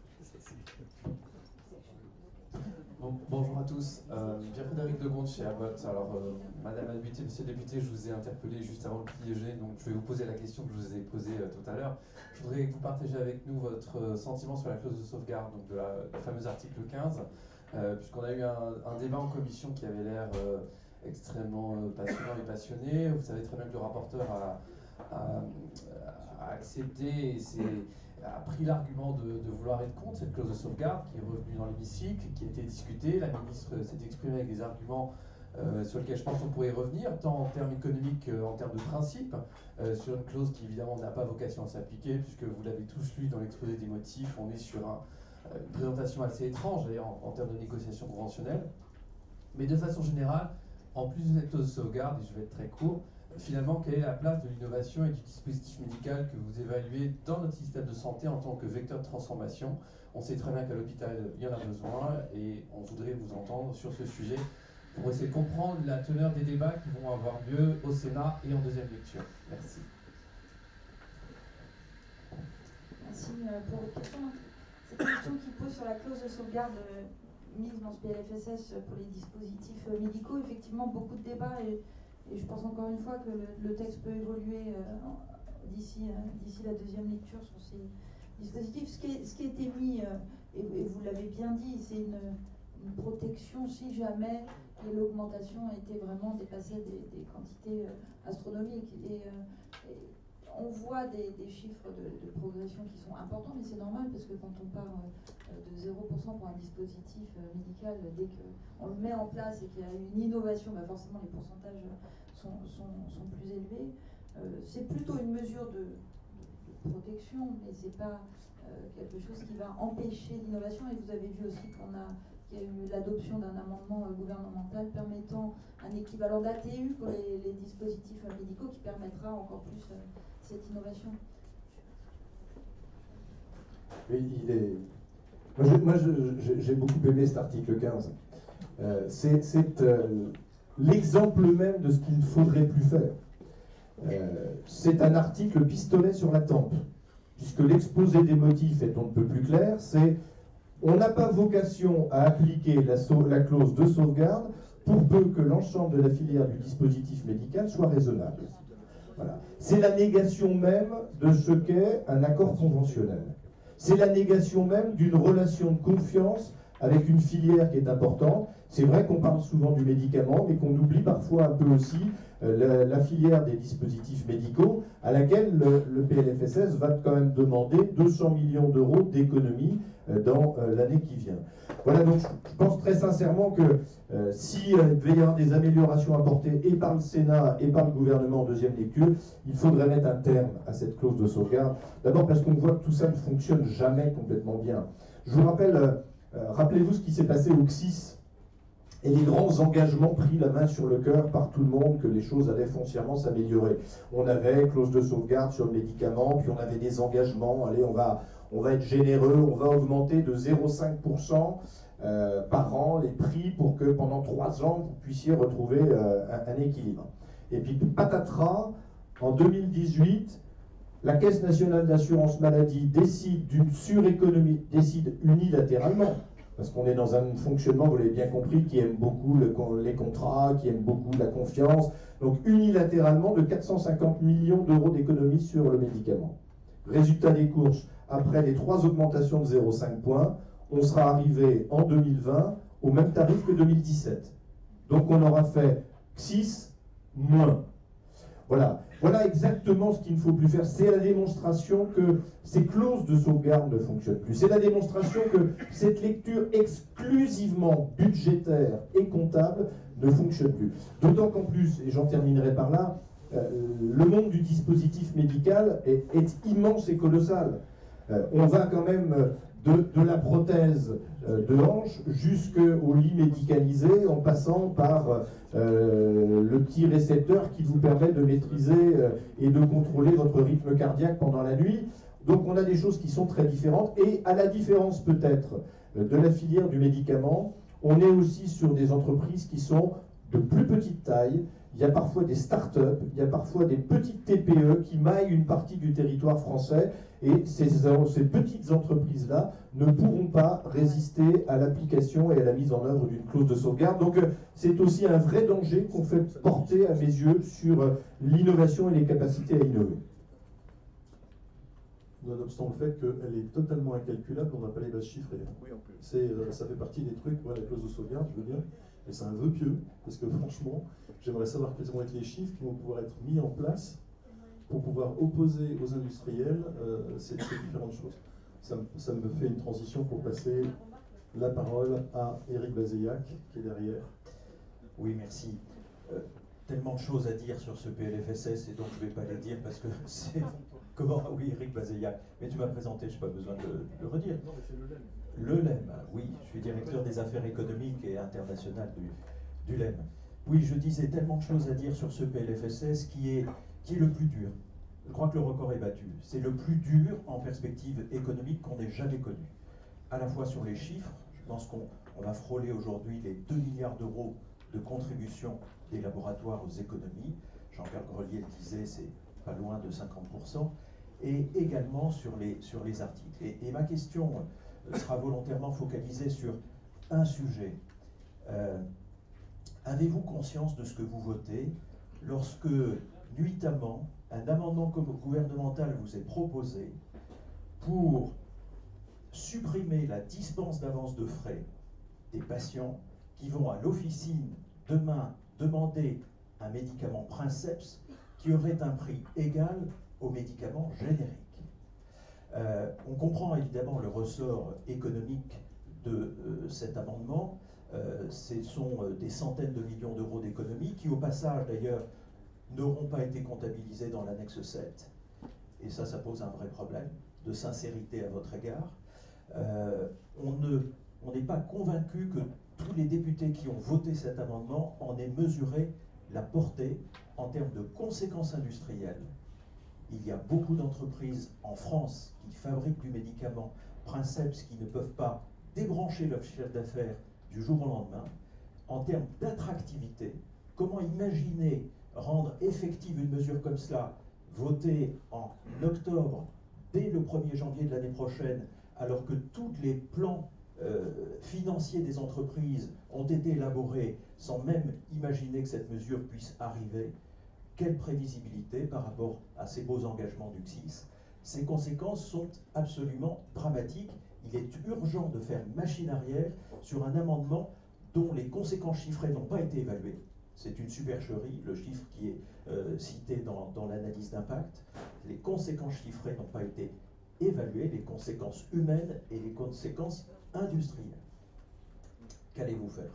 Bon, bonjour à tous. Euh, Pierre-Frédéric Degonde chez Abbott. Alors, euh, Madame la députée, Monsieur le député, je vous ai interpellé juste avant le P I G, donc je vais vous poser la question que je vous ai posée euh, tout à l'heure. Je voudrais que vous partagiez avec nous votre euh, sentiment sur la clause de sauvegarde, donc de la, du fameux article quinze, euh, puisqu'on a eu un, un débat en commission qui avait l'air euh, extrêmement euh, passionnant et passionné. Vous savez très bien que le rapporteur a, a, a accepté et c'est a pris l'argument de, de vouloir être contre cette clause de sauvegarde qui est revenue dans l'hémicycle, qui a été discutée. La ministre s'est exprimée avec des arguments euh, sur lesquels je pense qu'on pourrait revenir, tant en termes économiques qu'en termes de principe, euh, sur une clause qui évidemment n'a pas vocation à s'appliquer, puisque vous l'avez tous lu dans l'exposé des motifs, on est sur un, une présentation assez étrange d'ailleurs en, en termes de négociation conventionnelle. Mais de façon générale, en plus de cette clause de sauvegarde, et je vais être très court, finalement, quelle est la place de l'innovation et du dispositif médical que vous évaluez dans notre système de santé en tant que vecteur de transformation? On sait très bien qu'à l'hôpital, il y en a besoin et on voudrait vous entendre sur ce sujet pour essayer de comprendre la teneur des débats qui vont avoir lieu au Sénat et en deuxième lecture. Merci. Merci pour votre question. Cette question qui pose sur la clause de sauvegarde mise dans ce P L F S S pour les dispositifs médicaux, effectivement, beaucoup de débats et Et je pense encore une fois que le, le texte peut évoluer euh, d'ici euh, d'ici la deuxième lecture sur ces dispositifs. Ce qui, est, ce qui a été mis, euh, et, et vous l'avez bien dit, c'est une, une protection si jamais l'augmentation était vraiment dépassait des, des quantités euh, astronomiques. Et, euh, et on voit des, des chiffres de, de progression qui sont importants, mais c'est normal parce que quand on part euh, de zéro pour cent pour un dispositif euh, médical, dès qu'on le met en place et qu'il y a une innovation, bah forcément les pourcentages sont, sont, sont plus élevés. Euh, c'est plutôt une mesure de, de, de protection, mais c'est pas euh, quelque chose qui va empêcher l'innovation. Et vous avez vu aussi qu'on a qu'il y a eu l'adoption d'un amendement euh, gouvernemental permettant un équivalent d'A T U pour les, les dispositifs euh, médicaux qui permettra encore plus euh, cette innovation. Oui, il est... Moi, je, moi je, je, j'ai beaucoup aimé cet article quinze. Euh, c'est c'est euh, l'exemple même de ce qu'il ne faudrait plus faire. Euh, c'est un article pistolet sur la tempe, puisque l'exposé des motifs est on ne peut plus clair, c'est on n'a pas vocation à appliquer la, la clause de sauvegarde pour peu que l'ensemble de la filière du dispositif médical soit raisonnable. Voilà. C'est la négation même de ce qu'est un accord conventionnel. C'est la négation même d'une relation de confiance avec une filière qui est importante. C'est vrai qu'on parle souvent du médicament, mais qu'on oublie parfois un peu aussi euh, la, la filière des dispositifs médicaux, à laquelle le, le P L F S S va quand même demander deux cents millions d'euros d'économies euh, dans euh, l'année qui vient. Voilà, donc je pense très sincèrement que euh, si euh, il devait y avoir des améliorations apportées et par le Sénat et par le gouvernement en deuxième lecture, il faudrait mettre un terme à cette clause de sauvegarde. D'abord parce qu'on voit que tout ça ne fonctionne jamais complètement bien. Je vous rappelle, euh, euh, rappelez-vous ce qui s'est passé au C I S et les grands engagements pris la main sur le cœur par tout le monde que les choses allaient foncièrement s'améliorer. On avait clause de sauvegarde sur le médicament, puis on avait des engagements, allez, on va, on va être généreux, on va augmenter de zéro virgule cinq pour cent euh, par an les prix pour que pendant trois ans, vous puissiez retrouver euh, un, un équilibre. Et puis patatras, en deux mille dix-huit, la Caisse nationale d'assurance maladie décide d'une suréconomie, décide unilatéralement, parce qu'on est dans un fonctionnement, vous l'avez bien compris, qui aime beaucoup le, les contrats, qui aime beaucoup la confiance, donc unilatéralement de quatre cent cinquante millions d'euros d'économies sur le médicament. Résultat des courses, après les trois augmentations de zéro virgule cinq points, on sera arrivé en deux mille vingt au même tarif que deux mille dix-sept. Donc on aura fait six moins. Voilà. Voilà exactement ce qu'il ne faut plus faire. C'est la démonstration que ces clauses de sauvegarde ne fonctionnent plus. C'est la démonstration que cette lecture exclusivement budgétaire et comptable ne fonctionne plus. D'autant qu'en plus, et j'en terminerai par là, euh, le monde du dispositif médical est, est immense et colossal. Euh, on va quand même de, de la prothèse euh, de hanche jusqu'au lit médicalisé, en passant par euh, le petit récepteur qui vous permet de maîtriser euh, et de contrôler votre rythme cardiaque pendant la nuit. Donc on a des choses qui sont très différentes, et à la différence peut-être de la filière du médicament, on est aussi sur des entreprises qui sont de plus petite taille. Il y a parfois des start-up, il y a parfois des petites T P E qui maillent une partie du territoire français, et ces, ces petites entreprises-là ne pourront pas résister à l'application et à la mise en œuvre d'une clause de sauvegarde. Donc c'est aussi un vrai danger qu'on fait porter à mes yeux sur l'innovation et les capacités à innover. Nonobstant le fait qu'elle est totalement incalculable, on n'a pas les bases chiffrées. Oui, en plus. C'est, euh, ça fait partie des trucs, ouais, la clause de sauvegarde, je veux dire, et c'est un vœu pieux, parce que franchement, j'aimerais savoir quels vont être les chiffres qui vont pouvoir être mis en place pour pouvoir opposer aux industriels euh, ces, ces différentes choses. Ça, ça me fait une transition pour passer la parole à Éric Bazeillac, qui est derrière. Oui, merci. Euh, tellement de choses à dire sur ce P L F S S, et donc je ne vais pas les dire parce que c'est... Comment? Oui, Éric Bazeillac. Mais tu m'as présenté, je n'ai pas besoin de le, de le redire. Non, mais c'est le L E M. Le L E M, oui. Je suis directeur des affaires économiques et internationales du, du L E M. Oui, je disais tellement de choses à dire sur ce P L F S S qui est, qui est le plus dur. Je crois que le record est battu. C'est le plus dur en perspective économique qu'on ait jamais connu. À la fois sur les chiffres, je pense qu'on on va frôler aujourd'hui les deux milliards d'euros de contribution des laboratoires aux économies. Jean-Pierre Grelier le disait, c'est pas loin de cinquante pour cent. Et également sur les, sur les articles. Et, et ma question sera volontairement focalisée sur un sujet. Euh, Avez-vous conscience de ce que vous votez lorsque, nuitamment, un amendement gouvernemental vous est proposé pour supprimer la dispense d'avance de frais des patients qui vont à l'officine demain demander un médicament Princeps qui aurait un prix égal aux médicaments génériques. Euh, on comprend évidemment le ressort économique de euh, cet amendement. Euh, ce sont euh, des centaines de millions d'euros d'économies qui, au passage d'ailleurs, n'auront pas été comptabilisés dans l'annexe sept. Et ça, ça pose un vrai problème de sincérité à votre égard. Euh, on ne, on n'est pas convaincu que tous les députés qui ont voté cet amendement en aient mesuré la portée en termes de conséquences industrielles. Il y a beaucoup d'entreprises en France qui fabriquent du médicament Princeps qui ne peuvent pas débrancher leur chiffre d'affaires du jour au lendemain. En termes d'attractivité, comment imaginer rendre effective une mesure comme cela, votée en octobre, dès le premier janvier de l'année prochaine, alors que tous les plans euh, financiers des entreprises ont été élaborés sans même imaginer que cette mesure puisse arriver? Quelle prévisibilité par rapport à ces beaux engagements du C S I S? Ces conséquences sont absolument dramatiques. Il est urgent de faire machine arrière sur un amendement dont les conséquences chiffrées n'ont pas été évaluées. C'est une supercherie, le chiffre qui est euh, cité dans, dans l'analyse d'impact. Les conséquences chiffrées n'ont pas été évaluées, les conséquences humaines et les conséquences industrielles. Qu'allez-vous faire?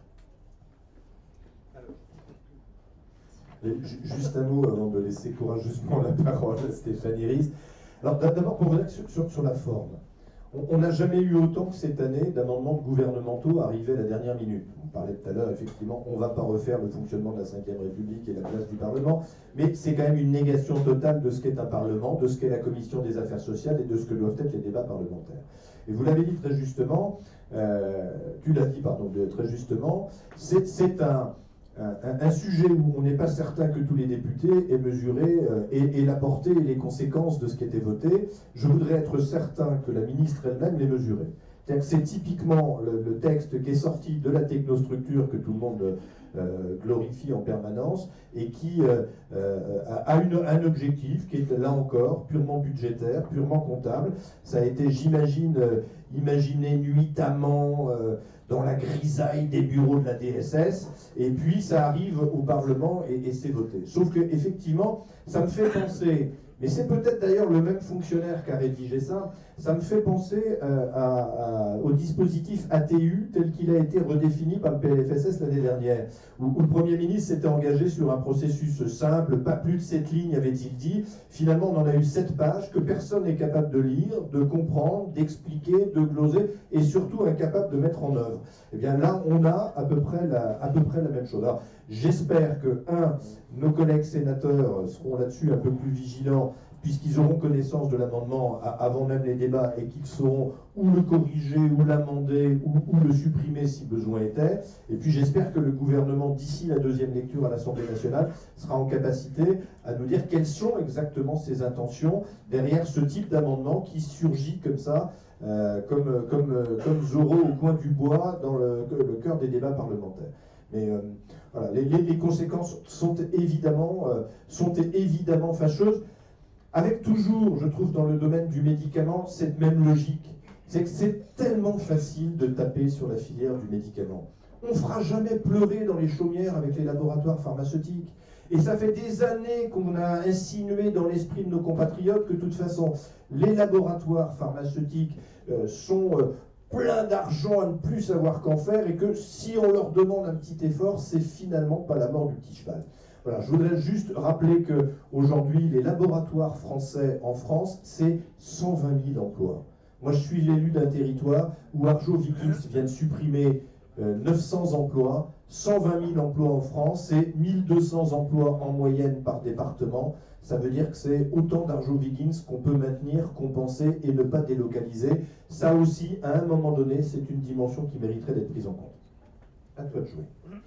Et juste un mot avant de laisser courageusement la parole à Stéphanie Ries. Alors d'abord pour revenir sur, sur, sur la forme. On n'a jamais eu autant que cette année d'amendements gouvernementaux arrivés à la dernière minute. On parlait tout à l'heure, effectivement, on ne va pas refaire le fonctionnement de la cinquième République et la place du Parlement, mais c'est quand même une négation totale de ce qu'est un Parlement, de ce qu'est la Commission des affaires sociales et de ce que doivent être les débats parlementaires. Et vous l'avez dit très justement, euh, tu l'as dit, pardon, très justement, c'est un... Un, un sujet où on n'est pas certain que tous les députés aient mesuré euh, et, et la portée et les conséquences de ce qui était voté. Je voudrais être certain que la ministre elle-même l'ait mesuré. C'est-à-dire que c'est typiquement le, le texte qui est sorti de la technostructure que tout le monde euh, glorifie en permanence et qui euh, euh, a une, un objectif qui est là encore purement budgétaire, purement comptable. Ça a été, j'imagine, euh, imaginé nuitamment euh, dans la grisaille des bureaux de la D S S, et puis ça arrive au Parlement et, et c'est voté. Sauf que effectivement, ça me fait penser, mais c'est peut-être d'ailleurs le même fonctionnaire qui a rédigé ça, ça me fait penser euh, à, à, au dispositif A T U tel qu'il a été redéfini par le P L F S S l'année dernière, où, où le Premier ministre s'était engagé sur un processus simple, pas plus de sept lignes avait-il dit. Finalement, on en a eu sept pages que personne n'est capable de lire, de comprendre, d'expliquer, de gloser, et surtout incapable de mettre en œuvre. Et bien là, on a à peu près la, à peu près la même chose. Alors, j'espère que, un, nos collègues sénateurs seront là-dessus un peu plus vigilants, puisqu'ils auront connaissance de l'amendement avant même les débats et qu'ils sauront ou le corriger, ou l'amender, ou, ou le supprimer si besoin était. Et puis j'espère que le gouvernement, d'ici la deuxième lecture à l'Assemblée nationale, sera en capacité à nous dire quelles sont exactement ses intentions derrière ce type d'amendement qui surgit comme ça, euh, comme, comme, comme Zorro au coin du bois dans le, le cœur des débats parlementaires. Mais euh, voilà, les, les, les conséquences sont évidemment, euh, sont évidemment fâcheuses. Avec toujours, je trouve, dans le domaine du médicament, cette même logique. C'est que c'est tellement facile de taper sur la filière du médicament. On ne fera jamais pleurer dans les chaumières avec les laboratoires pharmaceutiques. Et ça fait des années qu'on a insinué dans l'esprit de nos compatriotes que de toute façon, les laboratoires pharmaceutiques euh, sont euh, pleins d'argent à ne plus savoir qu'en faire et que si on leur demande un petit effort, c'est finalement pas la mort du petit cheval. Voilà, je voudrais juste rappeler qu'aujourd'hui, les laboratoires français en France, c'est cent vingt mille emplois. Moi, je suis l'élu d'un territoire où Arjo Vikings vient de supprimer euh, neuf cents emplois, cent vingt mille emplois en France, c'est mille deux cents emplois en moyenne par département. Ça veut dire que c'est autant d'Arjo Vikings qu'on peut maintenir, compenser et ne pas délocaliser. Ça aussi, à un moment donné, c'est une dimension qui mériterait d'être prise en compte. À toi de jouer.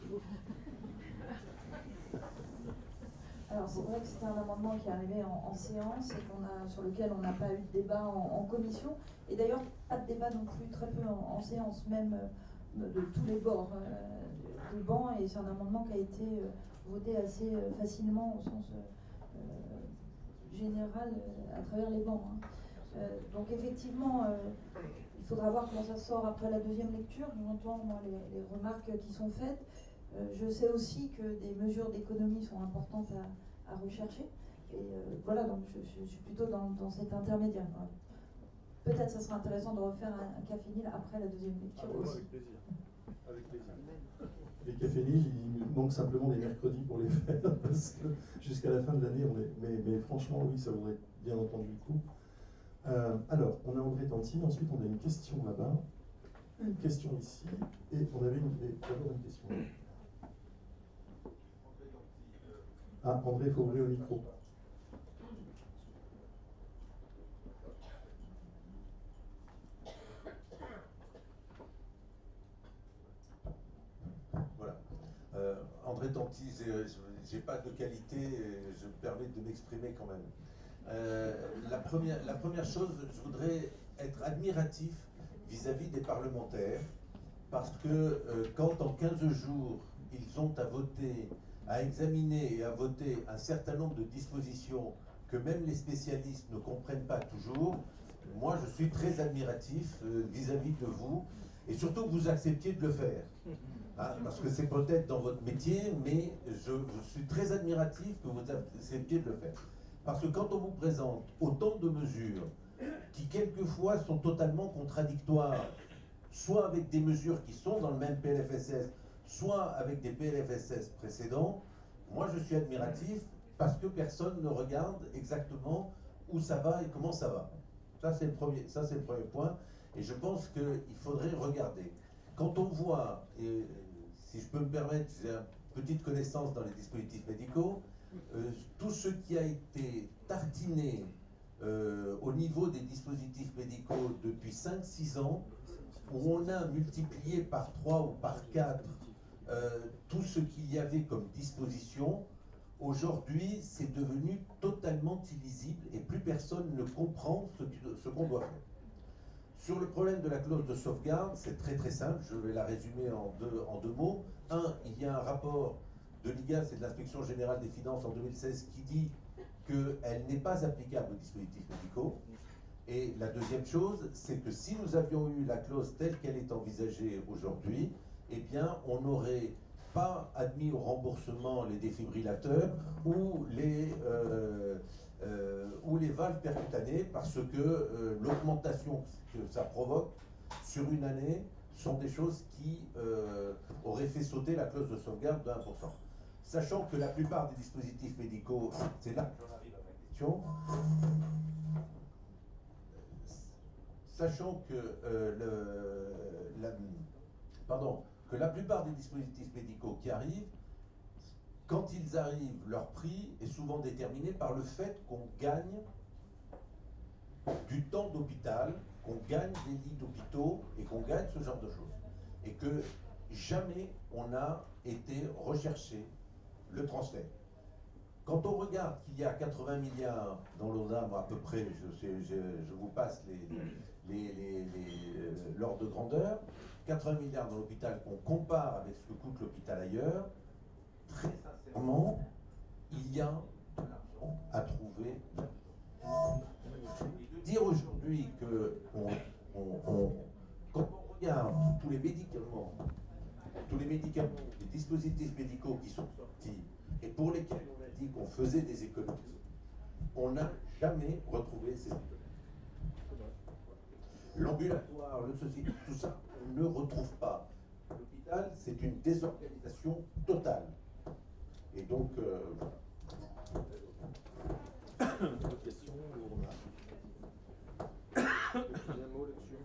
Alors c'est vrai que c'était un amendement qui est arrivé en, en séance et qu'on a, sur lequel on n'a pas eu de débat en, en commission. Et d'ailleurs, pas de débat non plus, très peu en, en séance, même euh, de tous les bords euh, du banc. Et c'est un amendement qui a été euh, voté assez euh, facilement au sens euh, général euh, à travers les bancs. Hein. Euh, donc effectivement, euh, il faudra voir comment ça sort après la deuxième lecture. J'entends moi les, les remarques qui sont faites. Euh, je sais aussi que des mesures d'économie sont importantes à, à rechercher. Et euh, voilà, donc je, je, je suis plutôt dans, dans cet intermédiaire. Voilà. Peut-être ça sera intéressant de refaire un, un café-nil après la deuxième lecture ah, aussi. Avec plaisir. Avec plaisir. Les café-nil, il nous manque simplement des mercredis pour les faire, parce que jusqu'à la fin de l'année, on est. Mais, mais franchement, oui, ça vaudrait bien entendu le coup. Euh, alors, on a André Tanti, ensuite on a une question là-bas, une question ici, et on avait une, d'abord une question là. Ah, André, il faut ouvrir le micro. Voilà. Euh, André Tanti, j'ai pas de qualité, je me permets de m'exprimer quand même. Euh, la, première, la première chose, je voudrais être admiratif vis-à-vis des parlementaires, parce que euh, quand en quinze jours, ils ont à voter, à examiner et à voter un certain nombre de dispositions que même les spécialistes ne comprennent pas toujours, moi je suis très admiratif euh, vis-à-vis de vous, et surtout que vous acceptiez de le faire. Hein, parce que c'est peut-être dans votre métier, mais je, je suis très admiratif que vous acceptiez de le faire. Parce que quand on vous présente autant de mesures qui quelquefois sont totalement contradictoires, soit avec des mesures qui sont dans le même P L F S S, soit avec des P L F S S précédents, moi je suis admiratif parce que personne ne regarde exactement où ça va et comment ça va. Ça c'est le premier, ça c'est le premier point, et je pense qu'il faudrait regarder. Quand on voit, et si je peux me permettre, j'ai une petite connaissance dans les dispositifs médicaux, euh, tout ce qui a été tartiné euh, au niveau des dispositifs médicaux depuis cinq six ans, où on a multiplié par trois ou par quatre euh, tout ce qu'il y avait comme disposition, aujourd'hui c'est devenu totalement illisible et plus personne ne comprend ce, ce qu'on doit faire. Sur le problème de la clause de sauvegarde, c'est très très simple, je vais la résumer en deux, en deux mots. Un, il y a un rapport de l'I G A S et de l'Inspection Générale des Finances en deux mille seize qui dit qu'elle n'est pas applicable aux dispositifs médicaux. Et la deuxième chose, c'est que si nous avions eu la clause telle qu'elle est envisagée aujourd'hui, eh bien, on n'aurait pas admis au remboursement les défibrillateurs ou les, euh, euh, ou les valves percutanées parce que euh, l'augmentation que ça provoque sur une année sont des choses qui euh, auraient fait sauter la clause de sauvegarde de un pour cent. Sachant que la plupart des dispositifs médicaux, c'est là que j'en arrive à ma question, sachant que, euh, le, la, pardon, que la plupart des dispositifs médicaux qui arrivent, quand ils arrivent, leur prix est souvent déterminé par le fait qu'on gagne du temps d'hôpital, qu'on gagne des lits d'hôpitaux et qu'on gagne ce genre de choses. Et que jamais on n'a été recherché le transfert. Quand on regarde qu'il y a quatre-vingts milliards dans l'O N A M à peu près, je, sais, je, je vous passe les, les, les, les, l'ordre de grandeur, quatre-vingts milliards dans l'hôpital qu'on compare avec ce que coûte l'hôpital ailleurs, très sincèrement, il y a de l'argent à trouver là-dedans. Et de dire aujourd'hui que on, on, on, quand on regarde tous les médicaments, tous les médicaments, les dispositifs médicaux qui sont sortis et pour lesquels on a dit qu'on faisait des économies, on n'a jamais retrouvé ces économies. L'ambulatoire, le ceci, tout ça, on ne retrouve pas. L'hôpital, c'est une désorganisation totale. Et donc, euh, voilà. D'autres questions ou remarques? Un mot là-dessus?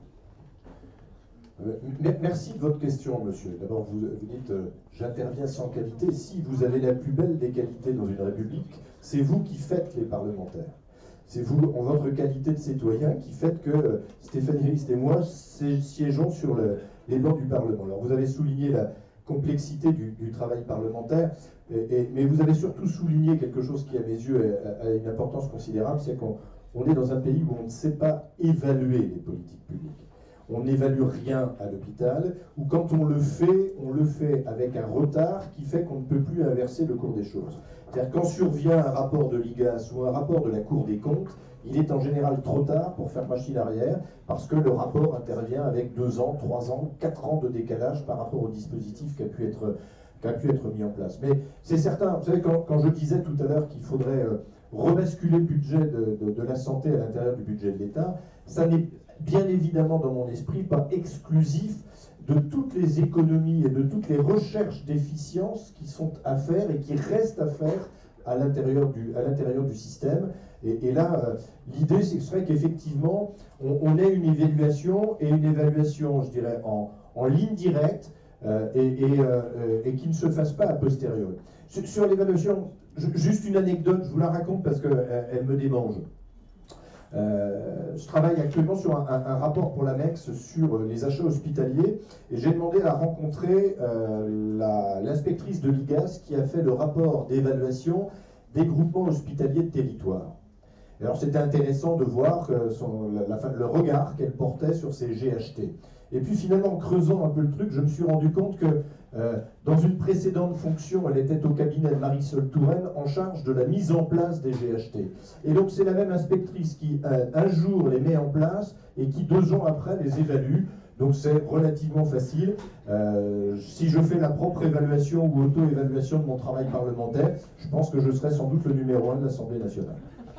Euh, merci de votre question, monsieur. D'abord, vous, vous dites euh, j'interviens sans qualité. Si vous avez la plus belle des qualités dans une république, c'est vous qui faites les parlementaires. C'est vous, en votre qualité de citoyen, qui faites que euh, Stéphanie Rist et moi siégeons sur le, les bancs du Parlement. Alors, vous avez souligné la complexité du, du travail parlementaire, et, et, mais vous avez surtout souligné quelque chose qui, à mes yeux, a, a une importance considérable, c'est qu'on on est dans un pays où on ne sait pas évaluer les politiques publiques. On n'évalue rien à l'hôpital, ou quand on le fait, on le fait avec un retard qui fait qu'on ne peut plus inverser le cours des choses. C'est-à-dire quand survient un rapport de l'I G A S ou un rapport de la Cour des comptes, il est en général trop tard pour faire machine arrière, parce que le rapport intervient avec deux ans, trois ans, quatre ans de décalage par rapport au dispositif qui a pu être, qui a pu être mis en place. Mais c'est certain, vous savez, quand, quand je disais tout à l'heure qu'il faudrait euh, rebasculer le budget de, de, de la santé à l'intérieur du budget de l'État, ça n'est bien évidemment dans mon esprit pas exclusif de toutes les économies et de toutes les recherches d'efficience qui sont à faire et qui restent à faire à l'intérieur du, à l'intérieur du système. Et, et là, euh, l'idée, ce serait qu'effectivement, on, on ait une évaluation, et une évaluation, je dirais, en, en ligne directe, euh, et, et, euh, et qui ne se fasse pas a posteriori. Sur, sur l'évaluation, juste une anecdote, je vous la raconte parce qu'elle elle me démange. Euh, je travaille actuellement sur un, un, un rapport pour l'Amex sur les achats hospitaliers, et j'ai demandé à rencontrer euh, l'inspectrice de l'I G A S qui a fait le rapport d'évaluation des groupements hospitaliers de territoire. Et alors c'était intéressant de voir que son, la, la, le regard qu'elle portait sur ces G H T. Et puis finalement, en creusant un peu le truc, je me suis rendu compte que euh, dans une précédente fonction, elle était au cabinet de Marisol Touraine en charge de la mise en place des G H T. Et donc c'est la même inspectrice qui, euh, un jour, les met en place et qui, deux ans après, les évalue. Donc c'est relativement facile. Euh, si je fais la propre évaluation ou auto-évaluation de mon travail parlementaire, je pense que je serai sans doute le numéro un de l'Assemblée nationale.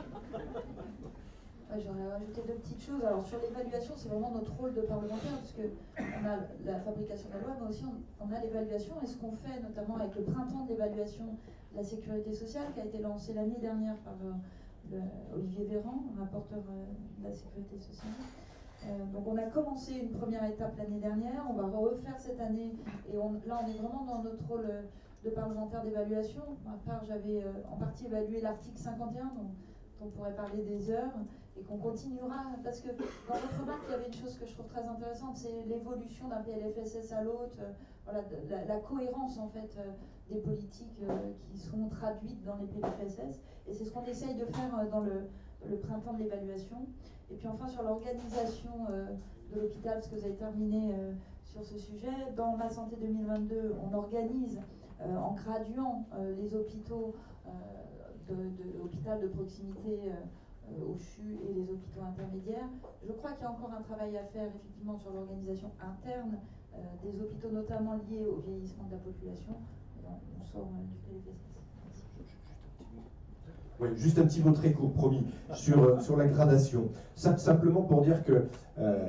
J'aurais rajouté deux petites choses. Alors sur l'évaluation, c'est vraiment notre rôle de parlementaire, puisque on a la fabrication de la loi, mais aussi on, on a l'évaluation. Et ce qu'on fait notamment avec le printemps d'évaluation de la sécurité sociale, qui a été lancé l'année dernière par euh, le, Olivier Véran, rapporteur euh, de la sécurité sociale. Euh, donc on a commencé une première étape l'année dernière, on va refaire cette année, et on, là on est vraiment dans notre rôle de parlementaire d'évaluation. À part, j'avais euh, en partie évalué l'article cinquante et un, donc on pourrait parler des heures, et qu'on continuera, parce que dans votre remarque, il y avait une chose que je trouve très intéressante, c'est l'évolution d'un P L F S S à l'autre, euh, voilà, la, la cohérence en fait euh, des politiques euh, qui sont traduites dans les P L F S S, et c'est ce qu'on essaye de faire euh, dans le le printemps de l'évaluation. Et puis enfin sur l'organisation euh, de l'hôpital, parce que vous avez terminé euh, sur ce sujet, dans Ma Santé deux mille vingt-deux, on organise euh, en graduant euh, les hôpitaux euh, de, de l'hôpital de proximité euh, au C H U et les hôpitaux intermédiaires. Je crois qu'il y a encore un travail à faire effectivement sur l'organisation interne euh, des hôpitaux, notamment liés au vieillissement de la population. Et on, on sort euh, du P L F S S. Oui, juste un petit mot très court, promis, sur, sur la gradation. Sim- simplement pour dire que euh,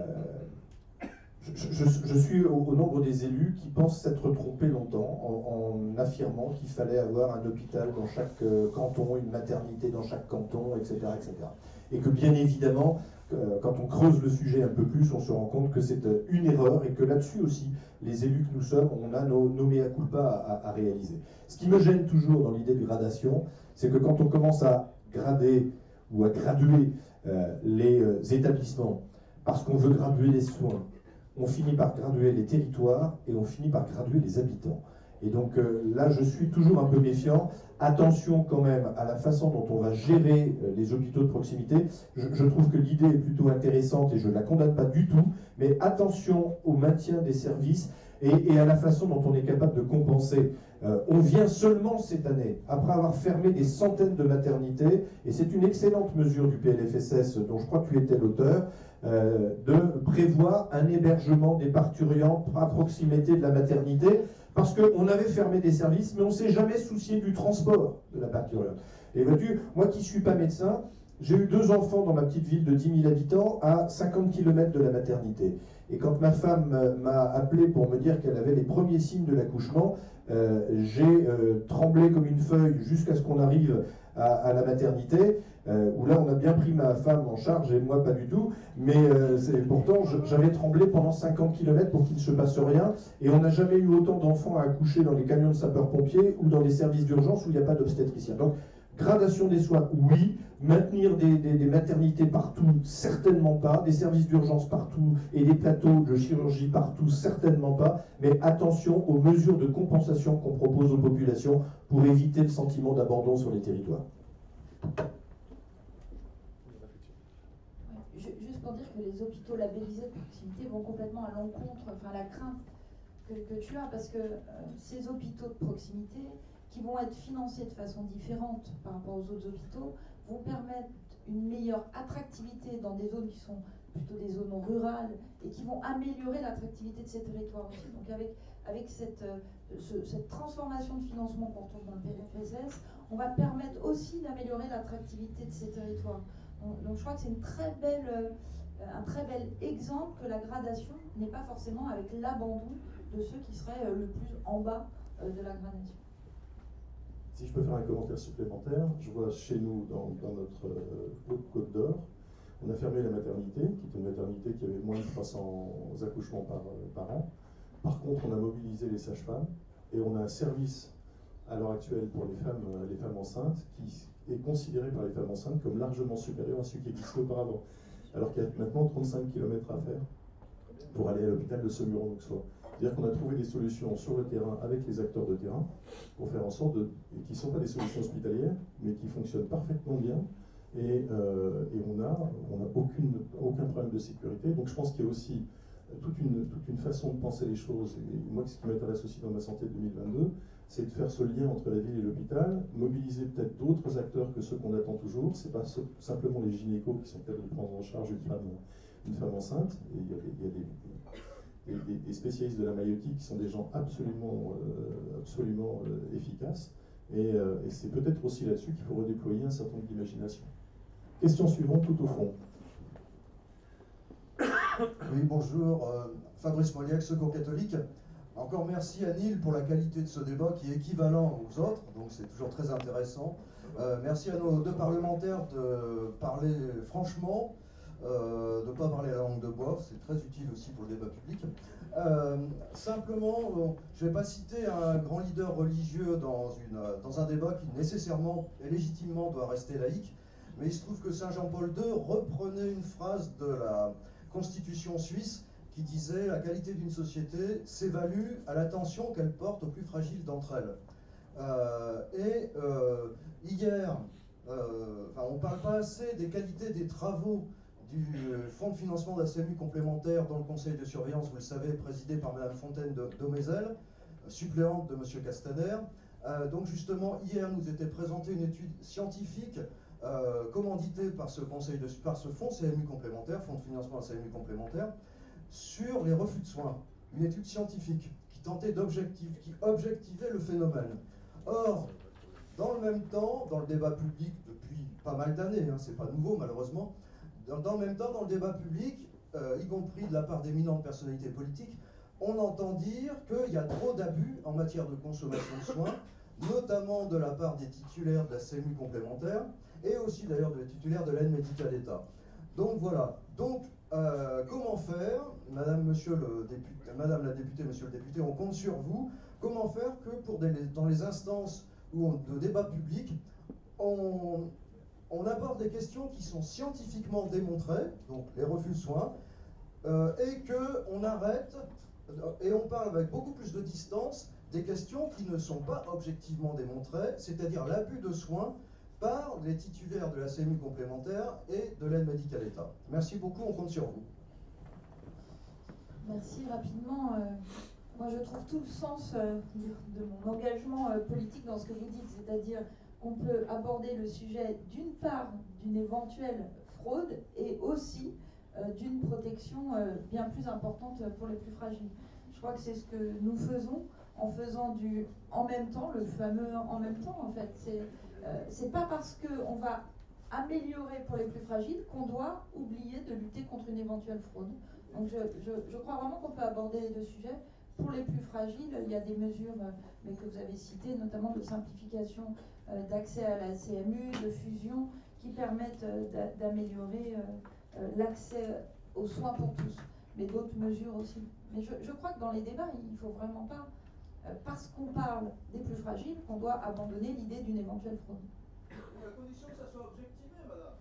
je, je, je suis au, au nombre des élus qui pensent s'être trompés longtemps en, en affirmant qu'il fallait avoir un hôpital dans chaque euh, canton, une maternité dans chaque canton, et cetera, et cetera. Et que bien évidemment, euh, quand on creuse le sujet un peu plus, on se rend compte que c'est euh, une erreur et que là-dessus aussi, les élus que nous sommes, on a nos, nos mea culpa à, à, à réaliser. Ce qui me gêne toujours dans l'idée de gradation, c'est que quand on commence à grader ou à graduer euh, les euh, établissements parce qu'on veut graduer les soins, on finit par graduer les territoires et on finit par graduer les habitants. Et donc euh, là, je suis toujours un peu méfiant. Attention quand même à la façon dont on va gérer euh, les hôpitaux de proximité. Je, je trouve que l'idée est plutôt intéressante et je ne la condamne pas du tout, mais attention au maintien des services et, et à la façon dont on est capable de compenser. Euh, on vient seulement cette année, après avoir fermé des centaines de maternités, et c'est une excellente mesure du P L F S S, dont je crois que tu étais l'auteur, euh, de prévoir un hébergement des parturientes à proximité de la maternité, parce qu'on avait fermé des services, mais on ne s'est jamais soucié du transport de la parturiente. Et vois-tu, moi qui ne suis pas médecin, j'ai eu deux enfants dans ma petite ville de dix mille habitants à cinquante kilomètres de la maternité. Et quand ma femme m'a appelé pour me dire qu'elle avait les premiers signes de l'accouchement, euh, j'ai euh, tremblé comme une feuille jusqu'à ce qu'on arrive à, à la maternité, euh, où là on a bien pris ma femme en charge et moi pas du tout, mais euh, pourtant j'avais tremblé pendant cinquante kilomètres pour qu'il ne se passe rien, et on n'a jamais eu autant d'enfants à accoucher dans les camions de sapeurs-pompiers ou dans les services d'urgence où il n'y a pas d'obstétricien. Donc, gradation des soins, oui. Maintenir des, des, des maternités partout, certainement pas. Des services d'urgence partout et des plateaux de chirurgie partout, certainement pas. Mais attention aux mesures de compensation qu'on propose aux populations pour éviter le sentiment d'abandon sur les territoires. Ouais, juste pour dire que les hôpitaux labellisés de proximité vont complètement à l'encontre, enfin la crainte que, que tu as, parce que euh, ces hôpitaux de proximité, qui vont être financés de façon différente par rapport aux autres hôpitaux, vont permettre une meilleure attractivité dans des zones qui sont plutôt des zones rurales et qui vont améliorer l'attractivité de ces territoires aussi. Donc avec, avec cette, euh, ce, cette transformation de financement qu'on retrouve dans le P L F S S, on va permettre aussi d'améliorer l'attractivité de ces territoires. Donc, donc je crois que c'est une très belle, euh, un très bel exemple que la gradation n'est pas forcément avec l'abandon de ceux qui seraient euh, le plus en bas euh, de la gradation. Si je peux faire un commentaire supplémentaire, je vois chez nous, dans, dans notre euh, Côte d'Or, on a fermé la maternité, qui est une maternité qui avait moins de trois cents accouchements par, par an. Par contre, on a mobilisé les sages-femmes et on a un service à l'heure actuelle pour les femmes, les femmes enceintes qui est considéré par les femmes enceintes comme largement supérieur à celui qui existait auparavant. Alors qu'il y a maintenant trente-cinq kilomètres à faire pour aller à l'hôpital de Saumur-en-Auxois. C'est-à-dire qu'on a trouvé des solutions sur le terrain avec les acteurs de terrain pour faire en sorte de, et qui ne sont pas des solutions hospitalières, mais qui fonctionnent parfaitement bien. Et, euh, et on n'a on a aucune, aucun problème de sécurité. Donc je pense qu'il y a aussi toute une, toute une façon de penser les choses. Et moi, ce qui m'intéresse aussi dans Ma Santé deux mille vingt-deux, c'est de faire ce lien entre la ville et l'hôpital, mobiliser peut-être d'autres acteurs que ceux qu'on attend toujours. Ce n'est pas simplement les gynécos qui sont capables de prendre en charge une femme, une femme enceinte. Et il y a, il y a des, des, des, des spécialistes de la maïotique qui sont des gens absolument, euh, absolument euh, efficaces. Et, euh, et c'est peut-être aussi là-dessus qu'il faut redéployer un certain nombre d'imagination. Question suivante, tout au fond. Oui, bonjour, euh, Fabrice Moliac, Secours catholique. Encore merci à Neil pour la qualité de ce débat qui est équivalent aux autres, donc c'est toujours très intéressant. Euh, merci à nos deux parlementaires de parler franchement, euh, de ne pas parler la langue de bois, c'est très utile aussi pour le débat public. Euh, simplement, bon, je ne vais pas citer un grand leader religieux dans, une, dans un débat qui nécessairement et légitimement doit rester laïque, mais il se trouve que Saint Jean-Paul deux reprenait une phrase de la Constitution suisse qui disait « La qualité d'une société s'évalue à l'attention qu'elle porte aux plus fragiles d'entre elles euh, ». Et euh, hier, euh, enfin, on parle pas assez des qualités des travaux du fonds de financement de la C M U complémentaire dans le conseil de surveillance, vous le savez, présidé par Mme Fontaine de Domézel, suppléante de M. Castaner. Euh, donc justement, hier nous était présentée une étude scientifique euh, commanditée par ce, conseil de, par ce fonds C M U complémentaire, fonds de financement de la C M U complémentaire, sur les refus de soins. Une étude scientifique qui tentait d'objectiver, qui objectivait le phénomène. Or, dans le même temps, dans le débat public depuis pas mal d'années, hein, c'est pas nouveau malheureusement, dans, dans le même temps, dans le débat public, euh, y compris de la part d'éminentes personnalités politiques, on entend dire qu'il y a trop d'abus en matière de consommation de soins, notamment de la part des titulaires de la C M U complémentaire, et aussi d'ailleurs des titulaires de l'aide médicale d'État. Donc voilà. Donc, euh, comment faire, Madame, Monsieur le député, Madame la députée, Monsieur le député, on compte sur vous, comment faire que pour des, dans les instances où on, de débat public, on, on aborde des questions qui sont scientifiquement démontrées, donc les refus de soins, euh, et qu'on arrête, et on parle avec beaucoup plus de distance des questions qui ne sont pas objectivement démontrées, c'est-à-dire l'abus de soins par les titulaires de la C M U complémentaire et de l'aide médicale d'État. Merci beaucoup, on compte sur vous. Merci. Rapidement, euh, moi je trouve tout le sens euh, de, de mon engagement euh, politique dans ce que vous dites, c'est-à-dire qu'on peut aborder le sujet d'une part d'une éventuelle fraude et aussi euh, d'une protection euh, bien plus importante pour les plus fragiles. Je crois que c'est ce que nous faisons en faisant du en même temps, le fameux en même temps en fait. C'est euh, c'est pas parce qu'on va améliorer pour les plus fragiles qu'on doit oublier de lutter contre une éventuelle fraude. Donc je, je, je crois vraiment qu'on peut aborder les deux sujets. Pour les plus fragiles, il y a des mesures euh, mais que vous avez citées, notamment de simplification euh, d'accès à la C M U, de fusion, qui permettent euh, d'améliorer euh, euh, l'accès aux soins pour tous. Mais d'autres mesures aussi. Mais je, je crois que dans les débats, il ne faut vraiment pas, euh, parce qu'on parle des plus fragiles, qu'on doit abandonner l'idée d'une éventuelle fraude. À condition que ça soit objectivé, madame.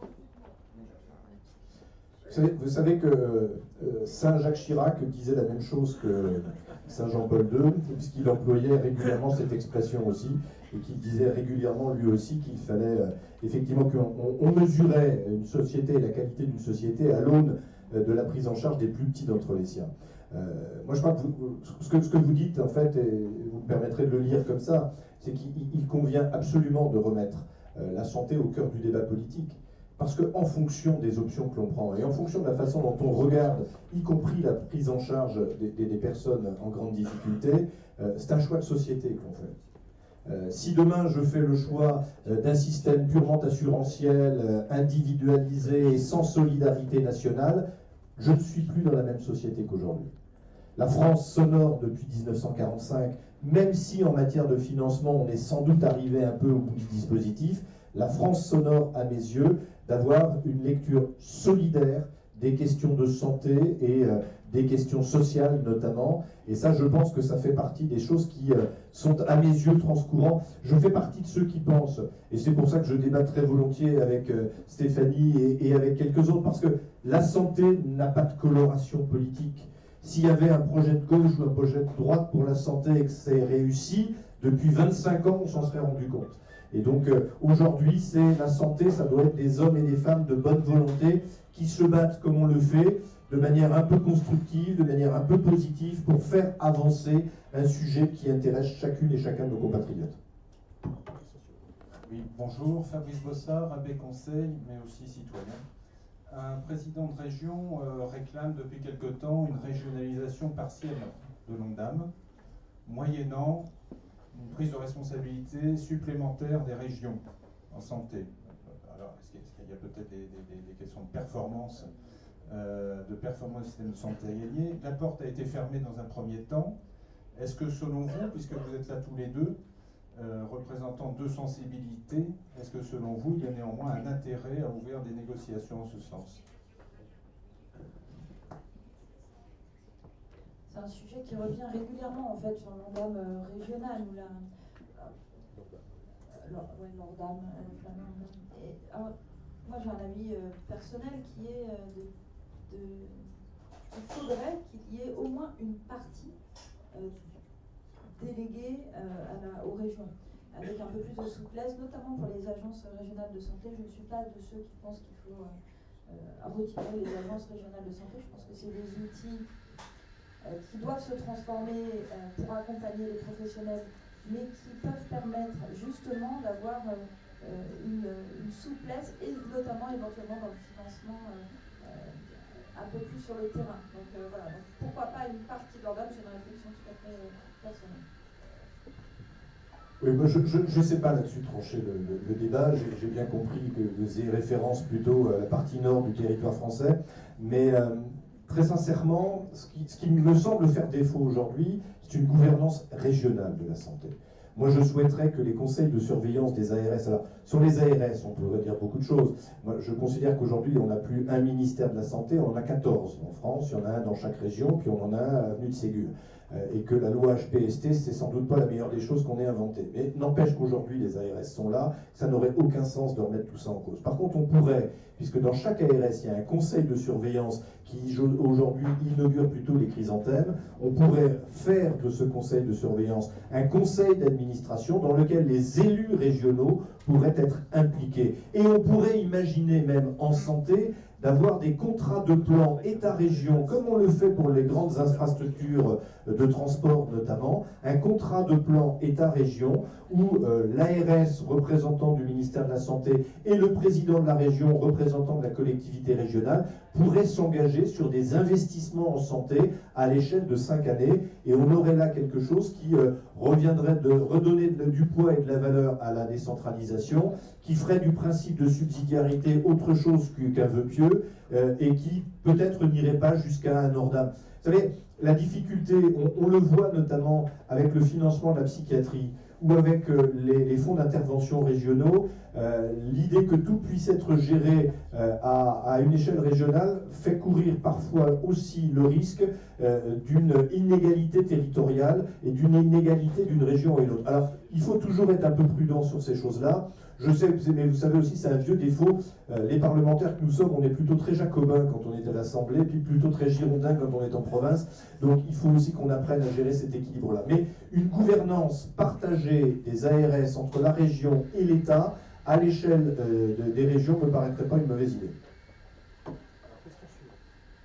Vous savez, vous savez que euh, Saint Jacques Chirac disait la même chose que Saint Jean-Paul deux, puisqu'il employait régulièrement cette expression aussi, et qu'il disait régulièrement lui aussi qu'il fallait euh, effectivement qu'on on mesurait une société, la qualité d'une société à l'aune euh, de la prise en charge des plus petits d'entre les siens. Euh, moi je crois que vous, ce, que ce que vous dites en fait, et vous me permettrez de le lire comme ça, c'est qu'il convient absolument de remettre euh, la santé au cœur du débat politique. Parce qu'en fonction des options que l'on prend et en fonction de la façon dont on regarde, y compris la prise en charge des, des, des personnes en grande difficulté, euh, c'est un choix de société que l'on fait. Euh, si demain je fais le choix euh, d'un système purement assurantiel, euh, individualisé et sans solidarité nationale, je ne suis plus dans la même société qu'aujourd'hui. La France s'honore depuis mille neuf cent quarante-cinq, même si en matière de financement on est sans doute arrivé un peu au bout du dispositif, la France s'honore à mes yeux d'avoir une lecture solidaire des questions de santé et euh, des questions sociales notamment. Et ça, je pense que ça fait partie des choses qui euh, sont à mes yeux transcourants. Je fais partie de ceux qui pensent, et c'est pour ça que je débat très volontiers avec euh, Stéphanie et, et avec quelques autres, parce que la santé n'a pas de coloration politique. S'il y avait un projet de gauche ou un projet de droite pour la santé et que c'est réussi, depuis vingt-cinq ans, on s'en serait rendu compte. Et donc euh, aujourd'hui, c'est la santé, ça doit être des hommes et des femmes de bonne volonté qui se battent comme on le fait, de manière un peu constructive, de manière un peu positive, pour faire avancer un sujet qui intéresse chacune et chacun de nos compatriotes. Oui, bonjour, Fabrice Bossard, abbé conseil, mais aussi citoyen. Un président de région euh, réclame depuis quelque temps une régionalisation partielle de l'Ondam, moyennant une prise de responsabilité supplémentaire des régions en santé. Alors, est-ce qu'il y a peut-être des, des, des questions de performance, euh, de performance du système de santé à gagner? La porte a été fermée dans un premier temps. Est-ce que selon vous, puisque vous êtes là tous les deux, euh, représentant deux sensibilités, est-ce que selon vous, il y a néanmoins un intérêt à ouvrir des négociations en ce sens? C'est un sujet qui revient régulièrement en fait sur l'Ondam euh, régional ou la euh, ouais, l'Ondam euh, et alors, moi j'ai un avis euh, personnel qui est euh, de, de il faudrait qu'il y ait au moins une partie euh, déléguée euh, à la, aux régions. avec un peu plus de souplesse, notamment pour les agences régionales de santé. Je ne suis pas de ceux qui pensent qu'il faut euh, retirer les agences régionales de santé. Je pense que c'est des outils euh, qui doivent se transformer euh, pour accompagner les professionnels, mais qui peuvent permettre justement d'avoir euh, une, une souplesse et notamment éventuellement dans le financement euh, euh, un peu plus sur le terrain. Donc euh, voilà, donc, pourquoi pas une partie de l'ordre, c'est une réflexion tout à fait euh, personnelle. Oui, moi je ne sais pas là-dessus trancher le, le, le débat. J'ai bien compris que vous faisiez référence plutôt à la partie nord du territoire français. Mais euh, très sincèrement, ce qui, ce qui me semble faire défaut aujourd'hui, c'est une gouvernance régionale de la santé. Moi, je souhaiterais que les conseils de surveillance des A R S, alors sur les A R S, on pourrait dire beaucoup de choses. Moi, je considère qu'aujourd'hui, on n'a plus un ministère de la Santé, on en a quatorze en France, il y en a un dans chaque région, puis on en a un à Avenue de Ségur. Et que la loi H P S T, c'est sans doute pas la meilleure des choses qu'on ait inventées. Mais n'empêche qu'aujourd'hui, les A R S sont là, ça n'aurait aucun sens de remettre tout ça en cause. Par contre, on pourrait, puisque dans chaque A R S, il y a un conseil de surveillance qui aujourd'hui inaugure plutôt les chrysanthèmes, on pourrait faire de ce conseil de surveillance un conseil d'administration dans lequel les élus régionaux pourraient être impliqués. Et on pourrait imaginer même en santé d'avoir des contrats de plan État-région, comme on le fait pour les grandes infrastructures de transport notamment, un contrat de plan État-région où euh, l'A R S, représentant du ministère de la Santé, et le président de la région, représentant de la collectivité régionale, pourraient s'engager sur des investissements en santé à l'échelle de cinq années, et on aurait là quelque chose qui euh, reviendrait de redonner de, du poids et de la valeur à la décentralisation, qui ferait du principe de subsidiarité autre chose qu'un vœu pieux, euh, et qui peut-être n'irait pas jusqu'à un ordre. Vous savez, la difficulté, on, on le voit notamment avec le financement de la psychiatrie, ou avec euh, les, les fonds d'intervention régionaux, euh, l'idée que tout puisse être géré euh, à, à une échelle régionale fait courir parfois aussi le risque euh, d'une inégalité territoriale et d'une inégalité d'une région à une autre. Alors, il faut toujours être un peu prudent sur ces choses-là. Je sais, mais vous savez aussi, c'est un vieux défaut. Euh, les parlementaires que nous sommes, on est plutôt très jacobins quand on est à l'Assemblée, puis plutôt très girondins quand on est en province. Donc il faut aussi qu'on apprenne à gérer cet équilibre-là. Mais une gouvernance partagée des A R S entre la région et l'État, à l'échelle euh, de, des régions, ne me paraîtrait pas une mauvaise idée. Alors, question suivante.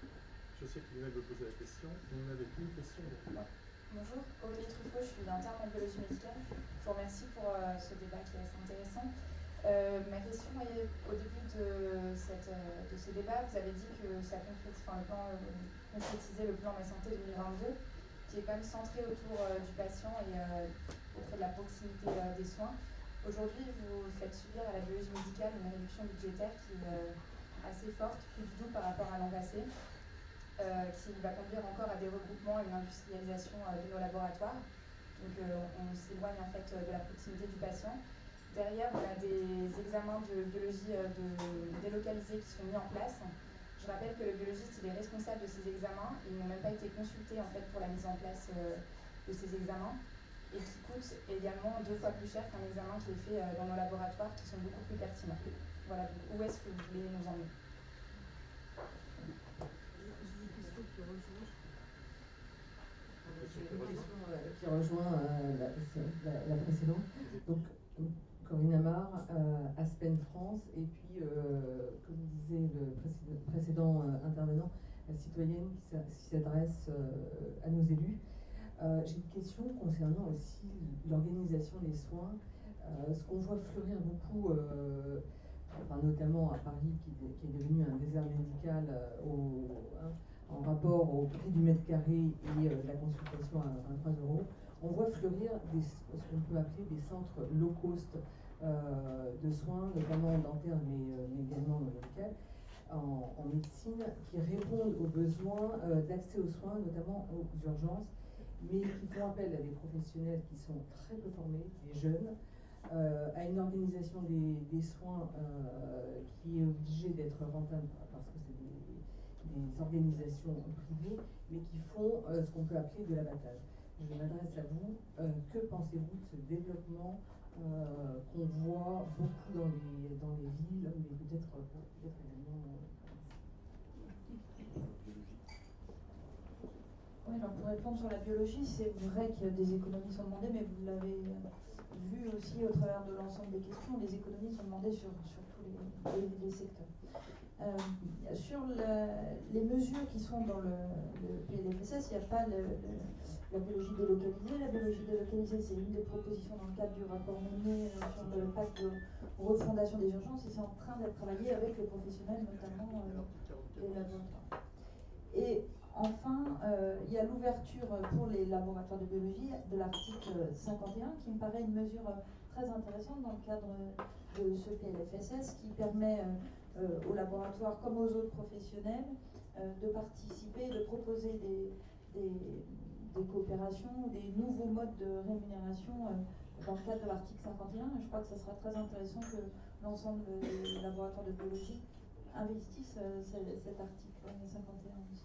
Je sais que Lionel veut poser la question, mais on avait une question là. Bonjour, Aurélie Truffaut, je suis d'Interne en biologie médicale. Je vous remercie pour euh, ce débat qui est assez intéressant. Euh, ma question est, au début de, cette, euh, de ce débat, vous avez dit que ça concrétise, enfin, le plan, euh, concrétisait le plan Ma Santé deux mille vingt-deux, qui est quand même centré autour euh, du patient et euh, auprès de la proximité euh, des soins. Aujourd'hui, vous faites subir à la biologie médicale une réduction budgétaire qui est euh, assez forte, plus du tout par rapport à l'an passé, euh, qui va conduire encore à des regroupements et une industrialisation euh, de nos laboratoires. Donc euh, on s'éloigne en fait de la proximité du patient. Derrière, on a des examens de biologie euh, de, délocalisés qui sont mis en place. Je rappelle que le biologiste il est responsable de ces examens. Ils n'ont même pas été consultés en fait pour la mise en place euh, de ces examens et qui coûtent également deux fois plus cher qu'un examen qui est fait euh, dans nos laboratoires qui sont beaucoup plus pertinents. Voilà, donc où est-ce que vous voulez nous emmener? J'ai une question euh, qui rejoint euh, la, la, la précédente. Donc, Corinne Amar, euh, Aspen France, et puis, euh, comme disait le précédent, précédent euh, intervenant, la citoyenne qui s'adresse euh, à nos élus. Euh, J'ai une question concernant aussi l'organisation des soins. Euh, ce qu'on voit fleurir beaucoup, euh, enfin, notamment à Paris, qui, qui est devenu un désert médical euh, au, hein, en rapport au prix du mètre carré et euh, de la consultation à vingt-trois euros, on voit fleurir des, ce qu'on peut appeler des centres low cost euh, de soins, notamment dentaires, mais, euh, mais également médicaux, en, en médecine, qui répondent aux besoins euh, d'accès aux soins, notamment aux urgences, mais qui font appel à des professionnels qui sont très peu formés, des jeunes, euh, à une organisation des, des soins euh, qui est obligée d'être rentable parce que c'est des des organisations privées, mais qui font euh, ce qu'on peut appeler de l'abattage. Je m'adresse à vous. Euh, que pensez-vous de ce développement euh, qu'on voit beaucoup dans les, dans les villes, mais peut-être peut également Oui, alors pour répondre sur la biologie, c'est vrai que des économies sont demandées, mais vous l'avez vu aussi au travers de l'ensemble des questions, les économies sont demandées sur, sur tous les, les, les secteurs. Euh, sur la, les mesures qui sont dans le, le P L F S S, il n'y a pas le, le, la biologie délocalisée. La biologie délocalisée, c'est une des propositions dans le cadre du rapport mené euh, sur le pacte de refondation des urgences, et c'est en train d'être travaillé avec les professionnels, notamment euh, les laboratoires. Et enfin, euh, il y a l'ouverture pour les laboratoires de biologie de l'article cinquante et un, qui me paraît une mesure très intéressante dans le cadre de ce P L F S S, qui permet euh, euh, aux laboratoires comme aux autres professionnels euh, de participer, de proposer des, des, des coopérations ou des nouveaux modes de rémunération euh, dans le cadre de l'article cinquante et un. Et je crois que ce sera très intéressant que l'ensemble des laboratoires de biologie investissent euh, cet article cinquante et un aussi.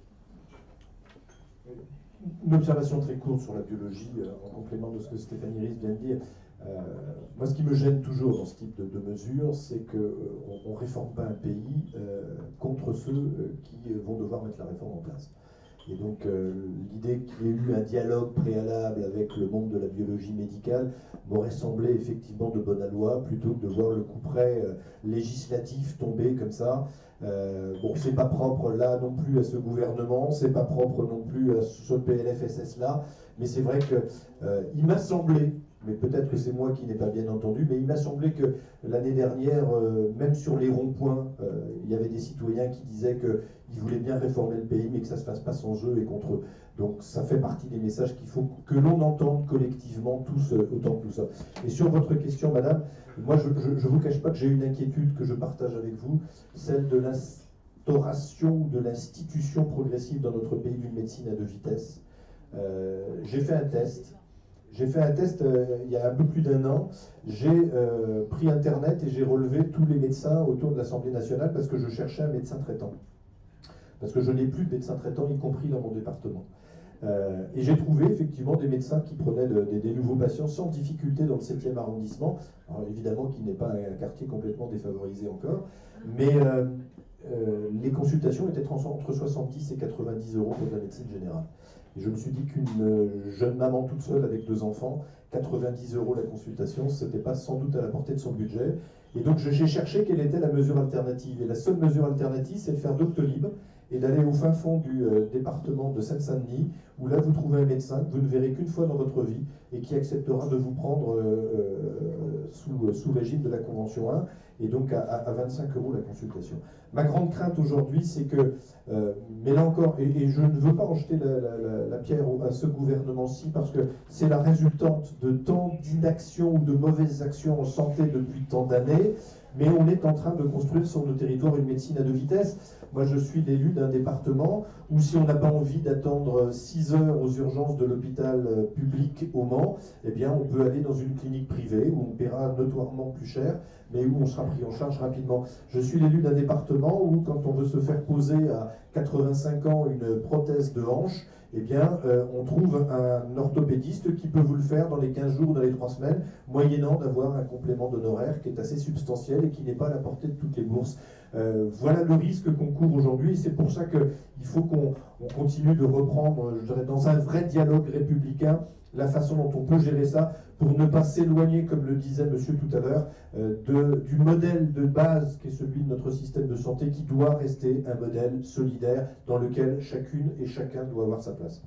Une observation très courte sur la biologie, euh, en complément de ce que Stéphanie Ries vient de dire. Euh, moi, ce qui me gêne toujours dans ce type de, de mesures, c'est qu'on euh, ne réforme pas un pays euh, contre ceux euh, qui vont devoir mettre la réforme en place. Et donc, euh, l'idée qu'il y ait eu un dialogue préalable avec le monde de la biologie médicale m'aurait semblé effectivement de bonne loi, plutôt que de voir le couperet euh, législatif tomber comme ça. Euh, bon, c'est pas propre là non plus à ce gouvernement, c'est pas propre non plus à ce P L F S S-là, mais c'est vrai que euh, il m'a semblé, mais peut-être que c'est moi qui n'ai pas bien entendu, mais il m'a semblé que l'année dernière, euh, même sur les ronds-points, euh, il y avait des citoyens qui disaient qu'ils voulaient bien réformer le pays, mais que ça ne se fasse pas sans eux et contre eux. Donc ça fait partie des messages qu'il faut que l'on entende collectivement, tous euh, autant que nous sommes. Et sur votre question, madame, moi je ne vous cache pas que j'ai une inquiétude que je partage avec vous, celle de l'instauration ou de l'institution progressive dans notre pays d'une médecine à deux vitesses. Euh, j'ai fait un test. J'ai fait un test euh, il y a un peu plus d'un an. J'ai euh, pris Internet et j'ai relevé tous les médecins autour de l'Assemblée nationale parce que je cherchais un médecin traitant. Parce que je n'ai plus de médecin traitant, y compris dans mon département. Euh, et j'ai trouvé effectivement des médecins qui prenaient de, des, des nouveaux patients sans difficulté dans le septième arrondissement. Alors évidemment qui n'est pas un quartier complètement défavorisé encore, mais euh, euh, les consultations étaient entre soixante-dix et quatre-vingt-dix euros pour de la médecine générale. Et je me suis dit qu'une jeune maman toute seule avec deux enfants, quatre-vingt-dix euros la consultation, ce n'était pas sans doute à la portée de son budget. Et donc j'ai cherché quelle était la mesure alternative. Et la seule mesure alternative, c'est de faire Doctolib et d'aller au fin fond du euh, département de Seine-Saint-Denis, où là vous trouvez un médecin que vous ne verrez qu'une fois dans votre vie et qui acceptera de vous prendre euh, euh, sous, sous régime de la Convention un, et donc à, à vingt-cinq euros la consultation. Ma grande crainte aujourd'hui, c'est que, euh, mais là encore, et, et je ne veux pas en jeter la, la, la, la pierre à ce gouvernement-ci, parce que c'est la résultante de tant d'inaction ou de mauvaises actions en santé depuis tant d'années, mais on est en train de construire sur nos territoires une médecine à deux vitesses. Moi, je suis l'élu d'un département où si on n'a pas envie d'attendre six heures aux urgences de l'hôpital public au Mans, eh bien, on peut aller dans une clinique privée où on paiera notoirement plus cher, mais où on sera pris en charge rapidement. Je suis l'élu d'un département où, quand on veut se faire poser à quatre-vingt-cinq ans une prothèse de hanche, eh bien, euh, on trouve un orthopédiste qui peut vous le faire dans les quinze jours ou dans les trois semaines, moyennant d'avoir un complément d'honoraire qui est assez substantiel et qui n'est pas à la portée de toutes les bourses. Euh, voilà le risque qu'on court aujourd'hui, et c'est pour ça qu'il faut qu'on on continue de reprendre, je dirais, dans un vrai dialogue républicain, la façon dont on peut gérer ça, pour ne pas s'éloigner, comme le disait monsieur tout à l'heure, euh, de, du modèle de base qui est celui de notre système de santé, qui doit rester un modèle solidaire dans lequel chacune et chacun doit avoir sa place.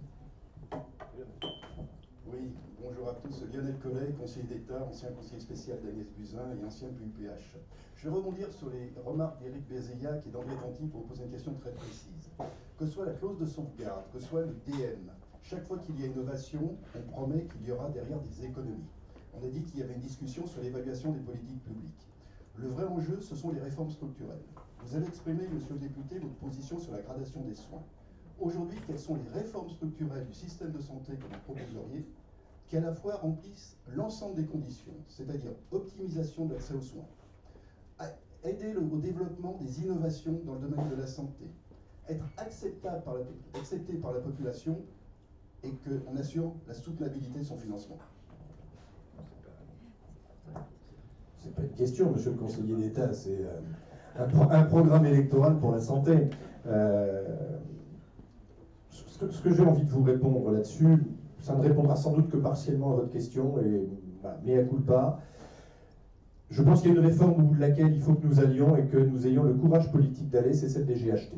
Oui, bonjour à tous. Lionel Collet, conseiller d'État, ancien conseiller spécial d'Agnès Buzyn et ancien P U P H. Je vais rebondir sur les remarques d'Éric Bézéia qui, d'André Tanti, pour poser une question très précise. Que soit la clause de sauvegarde, que soit le D M, chaque fois qu'il y a innovation, on promet qu'il y aura derrière des économies. On a dit qu'il y avait une discussion sur l'évaluation des politiques publiques. Le vrai enjeu, ce sont les réformes structurelles. Vous avez exprimé, monsieur le député, votre position sur la gradation des soins. Aujourd'hui, quelles sont les réformes structurelles du système de santé que vous proposeriez, qui à la fois remplissent l'ensemble des conditions, c'est-à-dire optimisation de l'accès aux soins, aider le, au développement des innovations dans le domaine de la santé, être acceptable par la, accepté par la population et qu'on assure la soutenabilité de son financement. C'est pas une question, monsieur le conseiller d'État, c'est euh, un, pro un programme électoral pour la santé. Euh, ce que, ce que j'ai envie de vous répondre là-dessus, ça ne répondra sans doute que partiellement à votre question, et voilà, mea culpa. Je pense qu'il y a une réforme au bout de laquelle il faut que nous allions et que nous ayons le courage politique d'aller, c'est celle des G H T.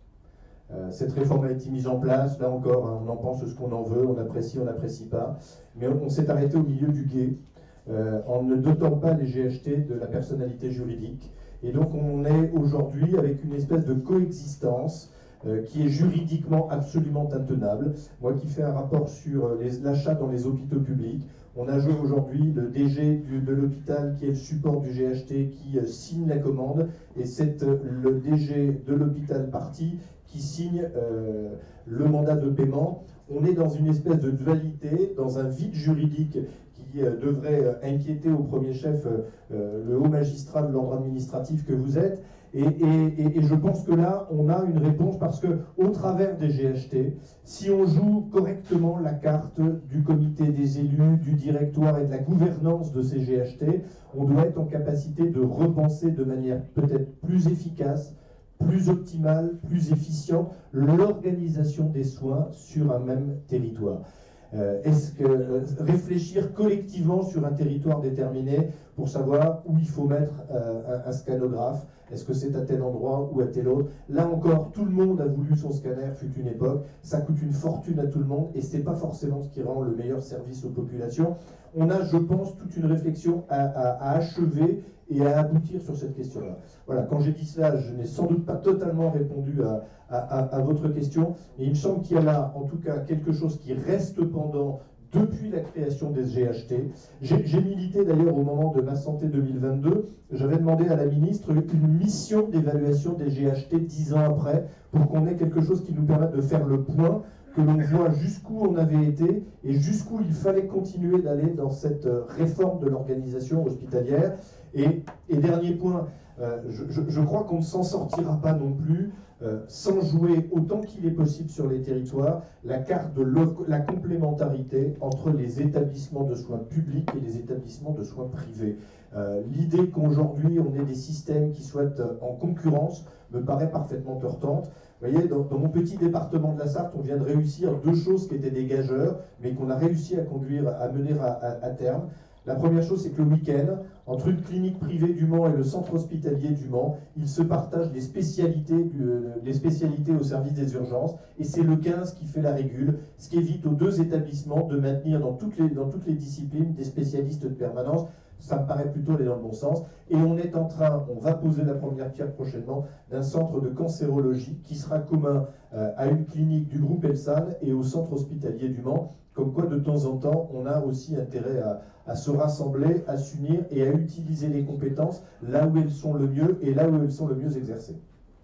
Euh, cette réforme a été mise en place, là encore, hein, on en pense ce qu'on en veut, on apprécie, on n'apprécie pas, mais on, on s'est arrêté au milieu du gué, euh, en ne dotant pas les G H T de la personnalité juridique. Et donc on est aujourd'hui avec une espèce de coexistence euh, qui est juridiquement absolument intenable. Moi qui fais un rapport sur l'achat dans les hôpitaux publics, on a joué aujourd'hui le D G du, de l'hôpital qui est le support du G H T qui euh, signe la commande, et c'est euh, le D G de l'hôpital parti qui signe euh, le mandat de paiement. On est dans une espèce de dualité, dans un vide juridique qui euh, devrait euh, inquiéter au premier chef euh, le haut magistrat de l'ordre administratif que vous êtes. Et, et, et je pense que là, on a une réponse parce que, au travers des G H T, si on joue correctement la carte du comité des élus, du directoire et de la gouvernance de ces G H T, on doit être en capacité de repenser de manière peut-être plus efficace, plus optimale, plus efficiente, l'organisation des soins sur un même territoire. Euh, Est-ce que euh, réfléchir collectivement sur un territoire déterminé pour savoir où il faut mettre euh, un, un scanographe, est-ce que c'est à tel endroit ou à tel autre? Là encore, tout le monde a voulu son scanner, fut une époque, ça coûte une fortune à tout le monde et c'est pas forcément ce qui rend le meilleur service aux populations. On a, je pense, toute une réflexion à, à, à achever et à aboutir sur cette question-là. Voilà, quand j'ai dit cela, je n'ai sans doute pas totalement répondu à, à, à, à votre question, mais il me semble qu'il y a là, en tout cas, quelque chose qui reste pendant depuis la création des G H T. J'ai milité d'ailleurs au moment de Ma Santé deux mille vingt-deux, j'avais demandé à la ministre une mission d'évaluation des G H T dix ans après, pour qu'on ait quelque chose qui nous permette de faire le point, que l'on voit jusqu'où on avait été et jusqu'où il fallait continuer d'aller dans cette réforme de l'organisation hospitalière. Et, et dernier point, euh, je, je, je crois qu'on ne s'en sortira pas non plus euh, sans jouer autant qu'il est possible sur les territoires la carte de la complémentarité entre les établissements de soins publics et les établissements de soins privés. Euh, L'idée qu'aujourd'hui on ait des systèmes qui soient en concurrence me paraît parfaitement heurtante. Vous voyez, dans, dans mon petit département de la Sarthe, on vient de réussir deux choses qui étaient des gageurs, mais qu'on a réussi à conduire, à mener à, à, à terme. La première chose, c'est que le week-end, entre une clinique privée du Mans et le centre hospitalier du Mans, ils se partagent les spécialités, du, les spécialités au service des urgences, et c'est le quinze qui fait la régule, ce qui évite aux deux établissements de maintenir dans toutes les, dans toutes les disciplines des spécialistes de permanence. Ça me paraît plutôt aller dans le bon sens. Et on est en train, on va poser la première pierre prochainement, d'un centre de cancérologie qui sera commun euh, à une clinique du groupe Elsan et au centre hospitalier du Mans. Comme quoi, de temps en temps, on a aussi intérêt à, à se rassembler, à s'unir et à utiliser les compétences là où elles sont le mieux et là où elles sont le mieux exercées.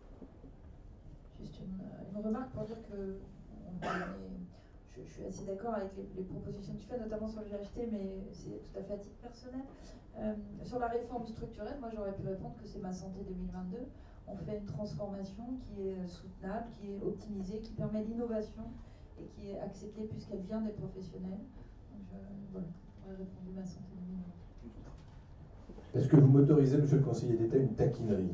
Juste une, une remarque pour dire que on est, je, je suis assez d'accord avec les, les propositions que tu fais, notamment sur le G H T, mais c'est tout à fait à titre personnel. Euh, sur la réforme structurelle, moi j'aurais pu répondre que c'est Ma Santé deux mille vingt-deux. On fait une transformation qui est soutenable, qui est optimisée, qui permet l'innovation et qui est acceptée puisqu'elle vient des professionnels. Donc je, voilà, j'aurais répondu Ma Santé deux mille vingt-deux. Est-ce que vous m'autorisez, monsieur le conseiller d'État, une taquinerie?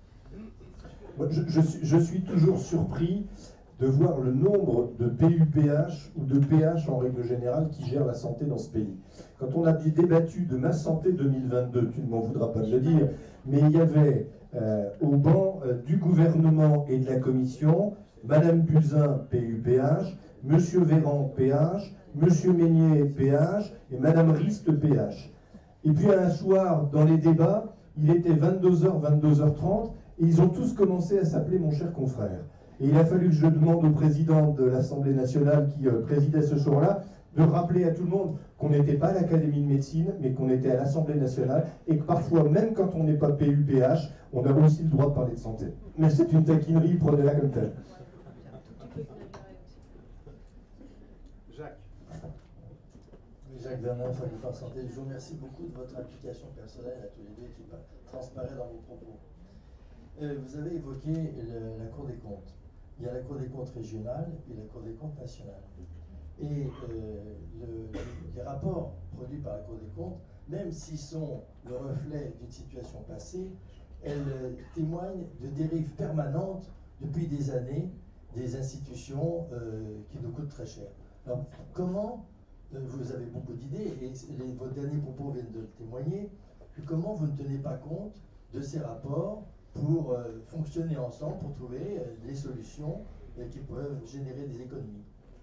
Moi, je, je, suis, je suis toujours surpris de voir le nombre de P U P H ou de P H en règle générale qui gèrent la santé dans ce pays. Quand on a débattu de Ma Santé deux mille vingt-deux, tu ne m'en voudras pas de le dire, mais il y avait euh, au banc euh, du gouvernement et de la commission, Madame Buzyn, P U P H, Monsieur Véran, P H, Monsieur Meignet, P H, et Madame Rist, P H. Et puis un soir, dans les débats, il était vingt-deux heures, vingt-deux heures trente, et ils ont tous commencé à s'appeler mon cher confrère. Et il a fallu que je demande au président de l'Assemblée nationale qui euh, présidait ce soir-là de rappeler à tout le monde qu'on n'était pas à l'Académie de médecine, mais qu'on était à l'Assemblée nationale, et que parfois, même quand on n'est pas P U P H, on a aussi le droit de parler de santé. Mais c'est une taquinerie, prenez-la comme telle. Jacques. Jacques Vernin, Famille Santé. Je vous remercie beaucoup de votre implication personnelle à tous les deux qui transparaît dans vos propos. Euh, vous avez évoqué le, la Cour des comptes. Il y a la Cour des comptes régionale et la Cour des comptes nationale. Et euh, le, les rapports produits par la Cour des comptes, même s'ils sont le reflet d'une situation passée, elles euh, témoignent de dérives permanentes depuis des années des institutions euh, qui nous coûtent très cher. Alors, comment vous avez beaucoup d'idées, et les, vos derniers propos viennent de témoigner. Comment vous ne tenez pas compte de ces rapports pour euh, fonctionner ensemble, pour trouver euh, des solutions euh, qui peuvent générer des économies?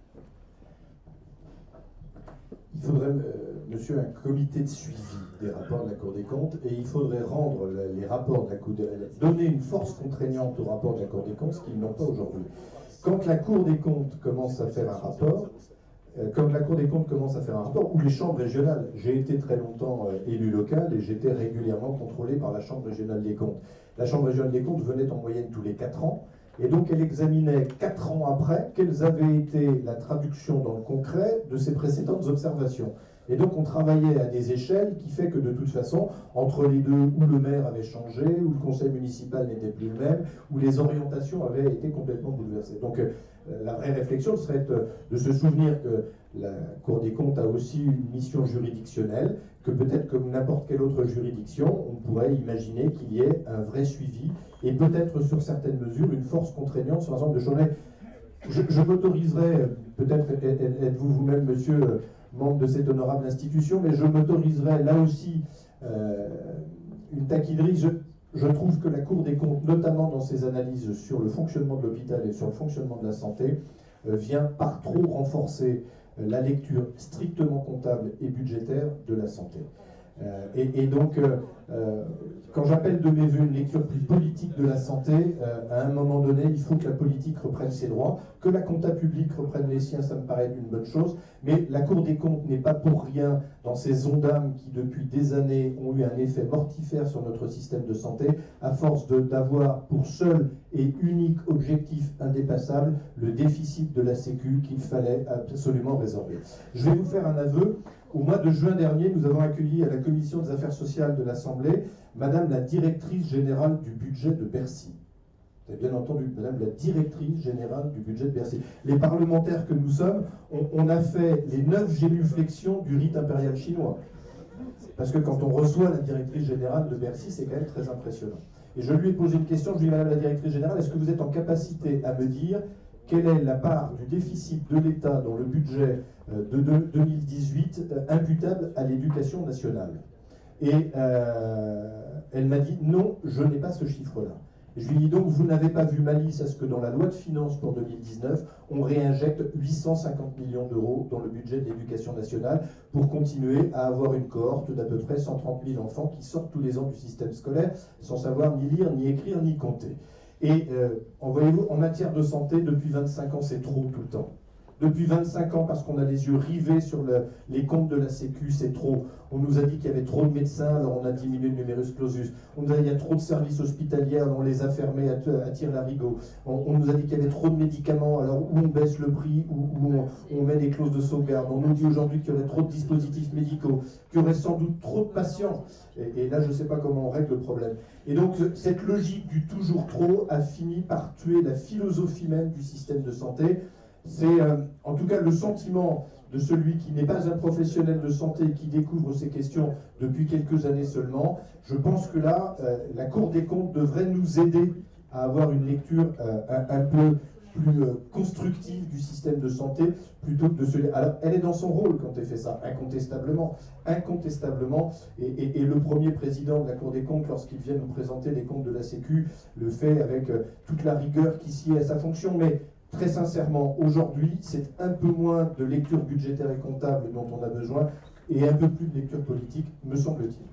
Il faudrait, euh, monsieur, un comité de suivi des rapports de la Cour des comptes, et il faudrait rendre le, les rapports de la Cour des comptes, donner une force contraignante aux rapports de la Cour des comptes, ce qu'ils n'ont pas aujourd'hui. Quand la Cour des comptes commence à faire un rapport, euh, quand la Cour des comptes commence à faire un rapport, ou les chambres régionales, j'ai été très longtemps euh, élu local et j'étais régulièrement contrôlé par la Chambre régionale des comptes. La Chambre régionale des comptes venait en moyenne tous les quatre ans, et donc elle examinait quatre ans après quelles avaient été la traduction dans le concret de ses précédentes observations. Et donc on travaillait à des échelles qui fait que de toute façon, entre les deux, où le maire avait changé, où le conseil municipal n'était plus le même, où les orientations avaient été complètement bouleversées. Donc euh, la vraie réflexion serait de, de se souvenir que la Cour des comptes a aussi une mission juridictionnelle, que peut-être comme n'importe quelle autre juridiction, on pourrait imaginer qu'il y ait un vrai suivi, et peut-être sur certaines mesures, une force contraignante sur un ensemble de choses. Je, je m'autoriserais, peut-être êtes-vous vous-même, monsieur, membre de cette honorable institution, mais je m'autoriserais là aussi euh, une taquinerie. Je, je trouve que la Cour des comptes, notamment dans ses analyses sur le fonctionnement de l'hôpital et sur le fonctionnement de la santé, euh, vient par trop renforcer euh, la lecture strictement comptable et budgétaire de la santé. Euh, et, et donc, euh, euh, quand j'appelle de mes voeux une lecture plus politique de la santé, euh, à un moment donné, il faut que la politique reprenne ses droits, que la compta publique reprenne les siens, ça me paraît une bonne chose, mais la Cour des comptes n'est pas pour rien dans ces ondames qui, depuis des années, ont eu un effet mortifère sur notre système de santé, à force d'avoir pour seul et unique objectif indépassable le déficit de la Sécu qu'il fallait absolument résorber. Je vais vous faire un aveu. Au mois de juin dernier, nous avons accueilli à la Commission des affaires sociales de l'Assemblée Madame la directrice générale du budget de Bercy. Vous avez bien entendu, Madame la directrice générale du budget de Bercy. Les parlementaires que nous sommes, on, on a fait les neuf génuflexions du rite impérial chinois. Parce que quand on reçoit la directrice générale de Bercy, c'est quand même très impressionnant. Et je lui ai posé une question, je lui ai dit, Madame la directrice générale, est-ce que vous êtes en capacité à me dire quelle est la part du déficit de l'État dans le budget de deux mille dix-huit imputable à l'éducation nationale? Et euh, elle m'a dit non, je n'ai pas ce chiffre-là. Je lui ai dit donc, vous n'avez pas vu malice à ce que dans la loi de finances pour deux mille dix-neuf, on réinjecte huit cent cinquante millions d'euros dans le budget de l'éducation nationale pour continuer à avoir une cohorte d'à peu près cent trente mille enfants qui sortent tous les ans du système scolaire sans savoir ni lire, ni écrire, ni compter. Et euh, voyez-vous, en matière de santé, depuis vingt-cinq ans, c'est trop tout le temps. Depuis vingt-cinq ans, parce qu'on a les yeux rivés sur le, les comptes de la Sécu, c'est trop. On nous a dit qu'il y avait trop de médecins, alors on a diminué le numerus clausus. On nous a dit qu'il y a trop de services hospitaliers, alors on les a fermés à, à tire-larigot. On, on nous a dit qu'il y avait trop de médicaments, alors où on baisse le prix, où, où on, on met des clauses de sauvegarde. On nous dit aujourd'hui qu'il y aurait trop de dispositifs médicaux, qu'il y aurait sans doute trop de patients. Et, et là, je ne sais pas comment on règle le problème. Et donc, cette logique du toujours trop a fini par tuer la philosophie même du système de santé. C'est euh, en tout cas le sentiment de celui qui n'est pas un professionnel de santé et qui découvre ces questions depuis quelques années seulement. Je pense que là, euh, la Cour des comptes devrait nous aider à avoir une lecture euh, un, un peu plus euh, constructive du système de santé plutôt que de celui... Alors, elle est dans son rôle quand elle fait ça, incontestablement. Incontestablement. Et, et, et le premier président de la Cour des comptes, lorsqu'il vient nous présenter les comptes de la Sécu, le fait avec euh, toute la rigueur qui s'y est à sa fonction. Mais très sincèrement, aujourd'hui, c'est un peu moins de lecture budgétaire et comptable dont on a besoin et un peu plus de lecture politique, me semble-t-il.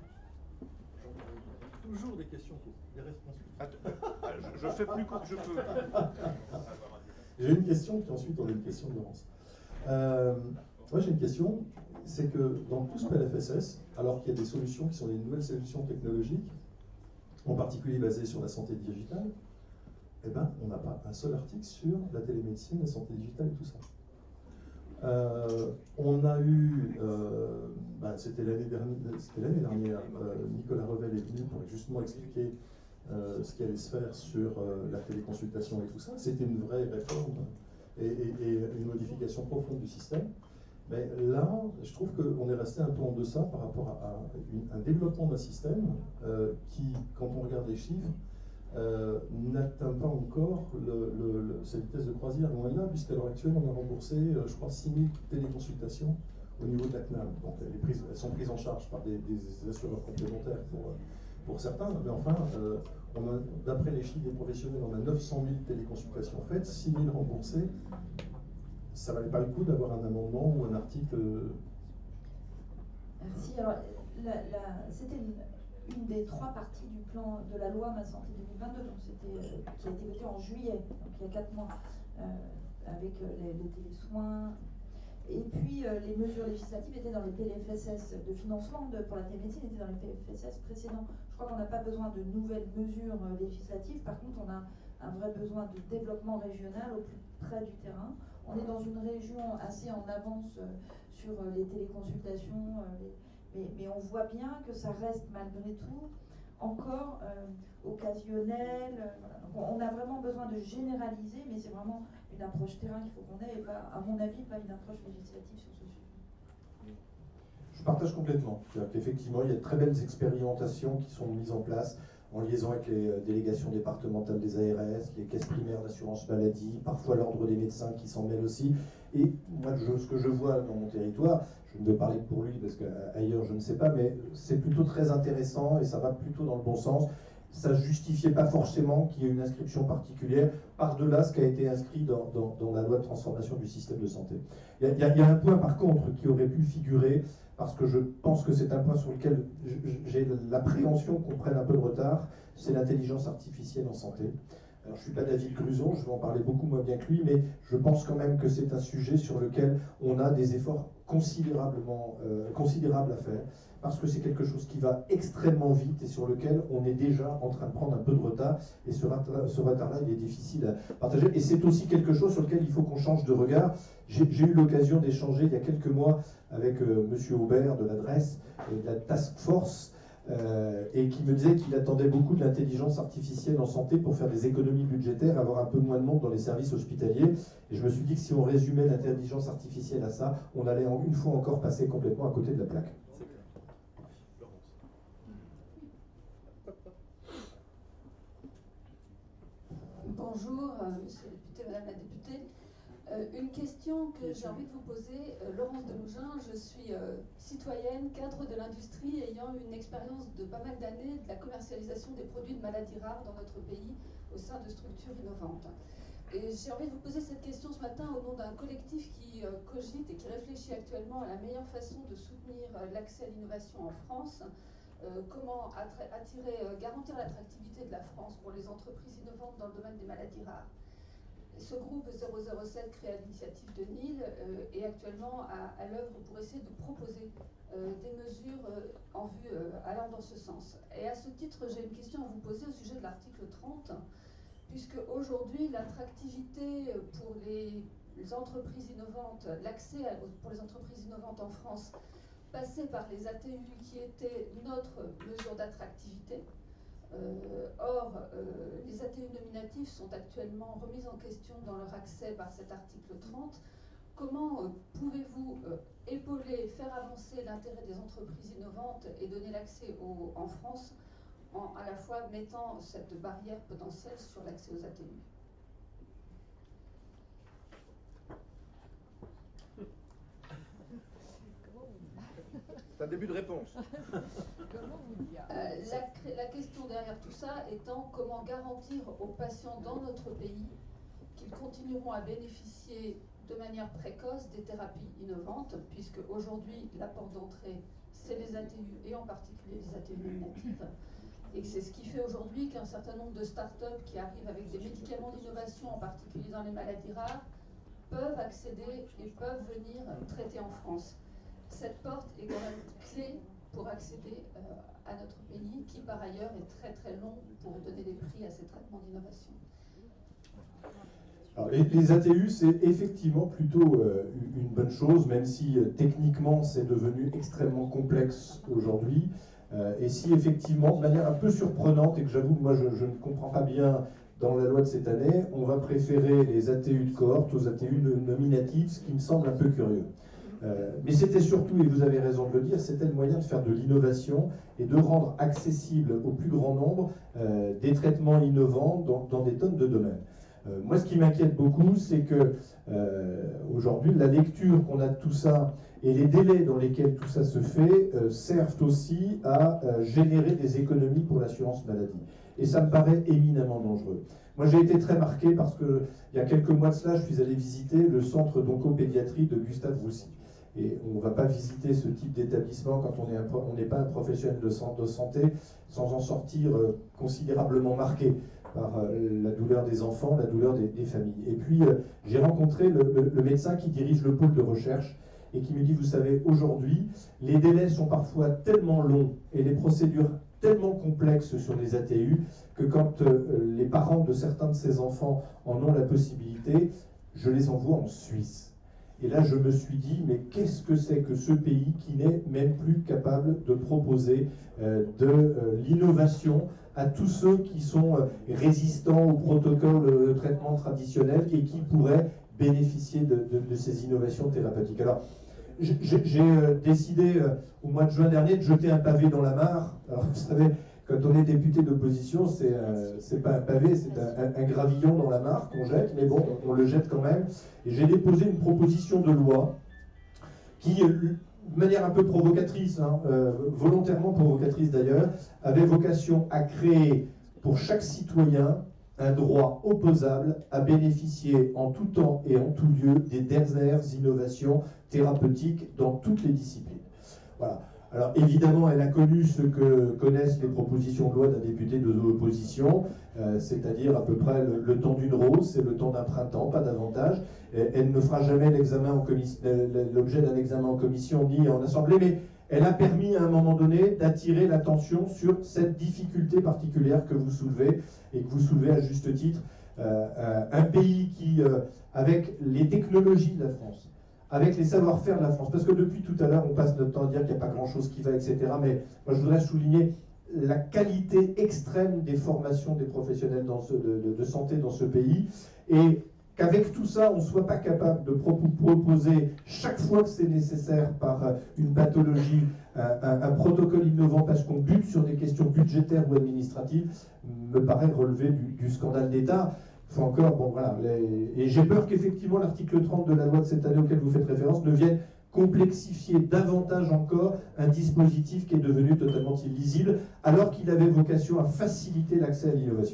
Toujours des questions courtes, des réponses. Je, je fais plus court que je peux. J'ai une question, puis ensuite on a une question de Laurence. Euh, moi j'ai une question, c'est que dans tout ce P L F S S, alors qu'il y a des solutions qui sont des nouvelles solutions technologiques, en particulier basées sur la santé digitale, eh ben, on n'a pas un seul article sur la télémédecine, la santé digitale et tout ça. Euh, on a eu, euh, ben, c'était l'année dernière, l'année dernière euh, Nicolas Revel est venu pour justement expliquer euh, ce qui allait se faire sur euh, la téléconsultation et tout ça. C'était une vraie réforme et, et, et une modification profonde du système. Mais là, je trouve qu'on est resté un peu en deçà par rapport à, à une, un développement d'un système euh, qui, quand on regarde les chiffres, Euh, n'atteint pas encore le, le, le, cette vitesse de croisière, loin de là, puisqu'à l'heure actuelle, on a remboursé, euh, je crois, six mille téléconsultations au niveau de la C N A M. Donc elle est prise, elles sont prises en charge par des, des assureurs complémentaires pour, pour certains, mais enfin, euh, d'après les chiffres des professionnels, on a neuf cent mille téléconsultations faites, six mille remboursées. Ça ne valait pas le coup d'avoir un amendement ou un article. Merci. Alors, c'était une, une des trois parties du plan de la loi Ma Santé deux mille vingt-deux, donc c'était, euh, qui a été votée en juillet, donc il y a quatre mois, euh, avec euh, les, les télésoins. Et puis, euh, les mesures législatives étaient dans les P L F S S de financement de, pour la télémédecine, étaient dans les P L F S S précédents. Je crois qu'on n'a pas besoin de nouvelles mesures euh, législatives. Par contre, on a un vrai besoin de développement régional au plus près du terrain. On est dans une région assez en avance euh, sur euh, les téléconsultations, euh, les, mais, mais on voit bien que ça reste malgré tout encore euh, occasionnel. Euh, voilà. Donc on a vraiment besoin de généraliser, mais c'est vraiment une approche terrain qu'il faut qu'on ait, et pas, à mon avis, pas une approche législative sur ce sujet. Je partage complètement. C'est-à-dire qu'effectivement, il y a de très belles expérimentations qui sont mises en place en liaison avec les délégations départementales des A R S, les caisses primaires d'assurance maladie, parfois l'ordre des médecins qui s'en mêlent aussi. Et moi, je, ce que je vois dans mon territoire, je ne vais parler pour lui parce qu'ailleurs je ne sais pas, mais c'est plutôt très intéressant et ça va plutôt dans le bon sens. Ça ne justifiait pas forcément qu'il y ait une inscription particulière par-delà ce qui a été inscrit dans, dans, dans la loi de transformation du système de santé. Il y, a, il y a un point par contre qui aurait pu figurer, parce que je pense que c'est un point sur lequel j'ai l'appréhension qu'on prenne un peu de retard, c'est l'intelligence artificielle en santé. Alors je ne suis pas David Gruson, je vais en parler beaucoup moins bien que lui, mais je pense quand même que c'est un sujet sur lequel on a des efforts considérablement euh, considérables à faire, parce que c'est quelque chose qui va extrêmement vite et sur lequel on est déjà en train de prendre un peu de retard, et ce retard-là, ce retard-là, il est difficile à partager. Et c'est aussi quelque chose sur lequel il faut qu'on change de regard. J'ai eu l'occasion d'échanger il y a quelques mois avec euh, M. Aubert de l'adresse et de la Task Force, euh, et qui me disait qu'il attendait beaucoup de l'intelligence artificielle en santé pour faire des économies budgétaires, avoir un peu moins de monde dans les services hospitaliers. Et je me suis dit que si on résumait l'intelligence artificielle à ça, on allait en, une fois encore passer complètement à côté de la plaque. Bonjour, euh, monsieur le député, madame la députée. Euh, une question que j'ai envie de vous poser, euh, Laurence Demougin, je suis euh, citoyenne, cadre de l'industrie, ayant une expérience de pas mal d'années de la commercialisation des produits de maladies rares dans notre pays au sein de structures innovantes. Et j'ai envie de vous poser cette question ce matin au nom d'un collectif qui euh, cogite et qui réfléchit actuellement à la meilleure façon de soutenir euh, l'accès à l'innovation en France. Euh, comment attirer, euh, garantir l'attractivité de la France pour les entreprises innovantes dans le domaine des maladies rares. Ce groupe zéro zéro sept, créé à l'initiative de N I L, euh, est actuellement à, à l'œuvre pour essayer de proposer euh, des mesures euh, en vue euh, allant dans ce sens. Et à ce titre, j'ai une question à vous poser au sujet de l'article trente, puisque aujourd'hui, l'attractivité pour les, les entreprises innovantes, l'accès pour les entreprises innovantes en France, passait par les A T U qui étaient notre mesure d'attractivité. Euh, or, euh, les A T U nominatifs sont actuellement remis en question dans leur accès par cet article trente. Comment euh, pouvez-vous euh, épauler, faire avancer l'intérêt des entreprises innovantes et donner l'accès en France, en à la fois mettant cette barrière potentielle sur l'accès aux A T U? C'est un début de réponse. Euh, la, la question derrière tout ça étant comment garantir aux patients dans notre pays qu'ils continueront à bénéficier de manière précoce des thérapies innovantes, puisque aujourd'hui la porte d'entrée c'est les A T U et en particulier les A T U nominatives. Et c'est ce qui fait aujourd'hui qu'un certain nombre de start-up qui arrivent avec des médicaments d'innovation, en particulier dans les maladies rares, peuvent accéder et peuvent venir traiter en France. Cette porte est quand même clé pour accéder euh, à notre pays, qui par ailleurs est très très long pour donner des prix à ces traitements d'innovation. Alors, les, les A T U, c'est effectivement plutôt euh, une bonne chose, même si euh, techniquement c'est devenu extrêmement complexe aujourd'hui. Euh, et si effectivement, de manière un peu surprenante, et que j'avoue, moi je, je ne comprends pas bien dans la loi de cette année, on va préférer les A T U de cohorte aux A T U nominatifs, ce qui me semble un peu curieux. Euh, mais c'était surtout, et vous avez raison de le dire, c'était le moyen de faire de l'innovation et de rendre accessible au plus grand nombre euh, des traitements innovants dans, dans des tonnes de domaines. Euh, moi, ce qui m'inquiète beaucoup, c'est que euh, aujourd'hui, la lecture qu'on a de tout ça Et les délais dans lesquels tout ça se fait euh, servent aussi à euh, générer des économies pour l'assurance maladie. Et ça me paraît éminemment dangereux. Moi, j'ai été très marqué parce que il y a quelques mois de cela, je suis allé visiter le centre d'oncopédiatrie de Gustave Roussy. Et on ne va pas visiter ce type d'établissement quand on n'est pas un professionnel de santé sans en sortir euh, considérablement marqué par euh, la douleur des enfants, la douleur des, des familles. Et puis, euh, j'ai rencontré le, le, le médecin qui dirige le pôle de recherche et qui me dit, vous savez, aujourd'hui, les délais sont parfois tellement longs et les procédures tellement complexes sur les A T U que quand euh, les parents de certains de ces enfants en ont la possibilité, je les envoie en Suisse. Et là, je me suis dit, mais qu'est-ce que c'est que ce pays qui n'est même plus capable de proposer euh, de euh, l'innovation à tous ceux qui sont euh, résistants au protocole de traitement traditionnel et qui pourraient bénéficier de, de, de ces innovations thérapeutiques. Alors, j'ai euh, décidé euh, au mois de juin dernier de jeter un pavé dans la mare. Alors, vous savez, quand on est député d'opposition, c'est euh, c'est pas un pavé, c'est un, un, un gravillon dans la mare qu'on jette, mais bon, on, on le jette quand même. Et j'ai déposé une proposition de loi qui, de manière un peu provocatrice, hein, euh, volontairement provocatrice d'ailleurs, avait vocation à créer pour chaque citoyen un droit opposable à bénéficier en tout temps et en tout lieu des dernières innovations thérapeutiques dans toutes les disciplines. Voilà. Alors évidemment, elle a connu ce que connaissent les propositions de loi d'un député de l'opposition, euh, c'est-à-dire à peu près le, le temps d'une rose, c'est le temps d'un printemps, pas davantage. Et elle ne fera jamais l'examen en commission, l'objet d'un examen en commission ni en assemblée, mais elle a permis à un moment donné d'attirer l'attention sur cette difficulté particulière que vous soulevez, et que vous soulevez à juste titre. Euh, euh, un pays qui, euh, avec les technologies de la France, avec les savoir-faire de la France, parce que depuis tout à l'heure, on passe notre temps à dire qu'il n'y a pas grand-chose qui va, et cetera. Mais moi, je voudrais souligner la qualité extrême des formations des professionnels dans ce, de, de, de santé dans ce pays, et qu'avec tout ça, on ne soit pas capable de pro proposer, chaque fois que c'est nécessaire par une pathologie, un, un, un protocole innovant parce qu'on bute sur des questions budgétaires ou administratives, me paraît relever du, du scandale d'État. Faut encore, bon voilà, les... et j'ai peur qu'effectivement l'article trente de la loi de cette année auquel vous faites référence ne vienne complexifier davantage encore un dispositif qui est devenu totalement illisible, alors qu'il avait vocation à faciliter l'accès à l'innovation.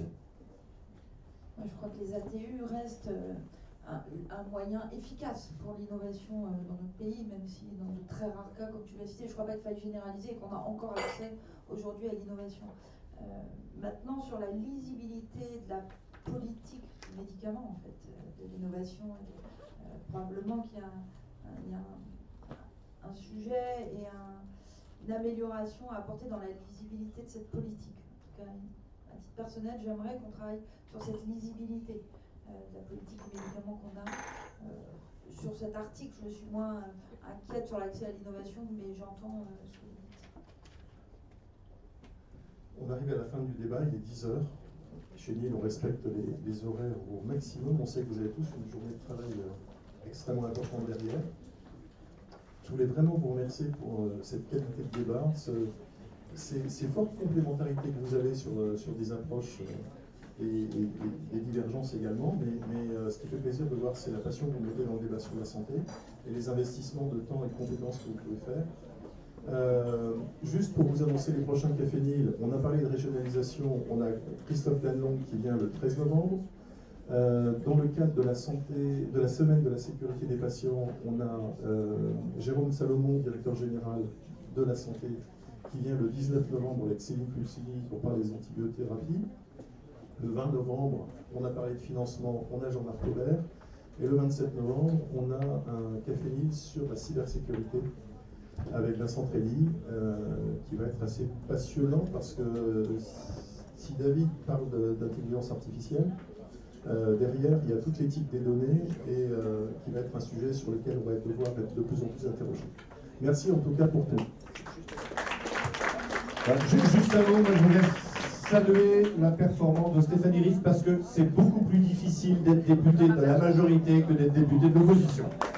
Je crois que les A T U restent un, un moyen efficace pour l'innovation dans notre pays, même si dans de très rares cas, comme tu l'as cité, je ne crois pas qu'il faille généraliser et qu'on a encore accès aujourd'hui à l'innovation. Euh, maintenant, sur la lisibilité de la politique du médicament, en fait, de l'innovation, euh, probablement qu'il y a, un, il y a un, un sujet et un, une amélioration à apporter dans la lisibilité de cette politique. En tout cas, à titre personnel, j'aimerais qu'on travaille sur cette lisibilité euh, de la politique du médicament qu'on a. Euh, sur cet article, je suis moins euh, inquiète sur l'accès à l'innovation, mais j'entends euh, ce que vous dites. On arrive à la fin du débat, il est dix heures. Chez Nil, on respecte les, les horaires au maximum. On sait que vous avez tous une journée de travail euh, extrêmement importante derrière. Je voulais vraiment vous remercier pour euh, cette qualité de débat, ce, ces, ces fortes complémentarités que vous avez sur, euh, sur des approches euh, et, et, et des divergences également. Mais, mais euh, ce qui fait plaisir de voir, c'est la passion que vous mettez dans le débat sur la santé et les investissements de temps et de compétences que vous pouvez faire. Euh, juste pour vous annoncer les prochains Café Nil, on a parlé de régionalisation, on a Christophe Lannelongue qui vient le treize novembre. Euh, dans le cadre de la santé, de la semaine de la sécurité des patients, on a euh, Jérôme Salomon, directeur général de la santé, qui vient le dix-neuf novembre avec Céline Pulsini pour parler des antibiothérapies. Le vingt novembre, on a parlé de financement, on a Jean-Marc Aubert. Et le vingt-sept novembre, on a un Café Nil sur la cybersécurité avec Vincent Trély, euh, qui va être assez passionnant parce que si David parle d'intelligence artificielle, euh, derrière il y a toute l'éthique des données et euh, qui va être un sujet sur lequel on va devoir être de plus en plus interrogé. Merci en tout cas pour tout. Juste un mot, moi je voulais saluer la performance de Stéphanie Ries parce que c'est beaucoup plus difficile d'être député de la majorité que d'être député de l'opposition.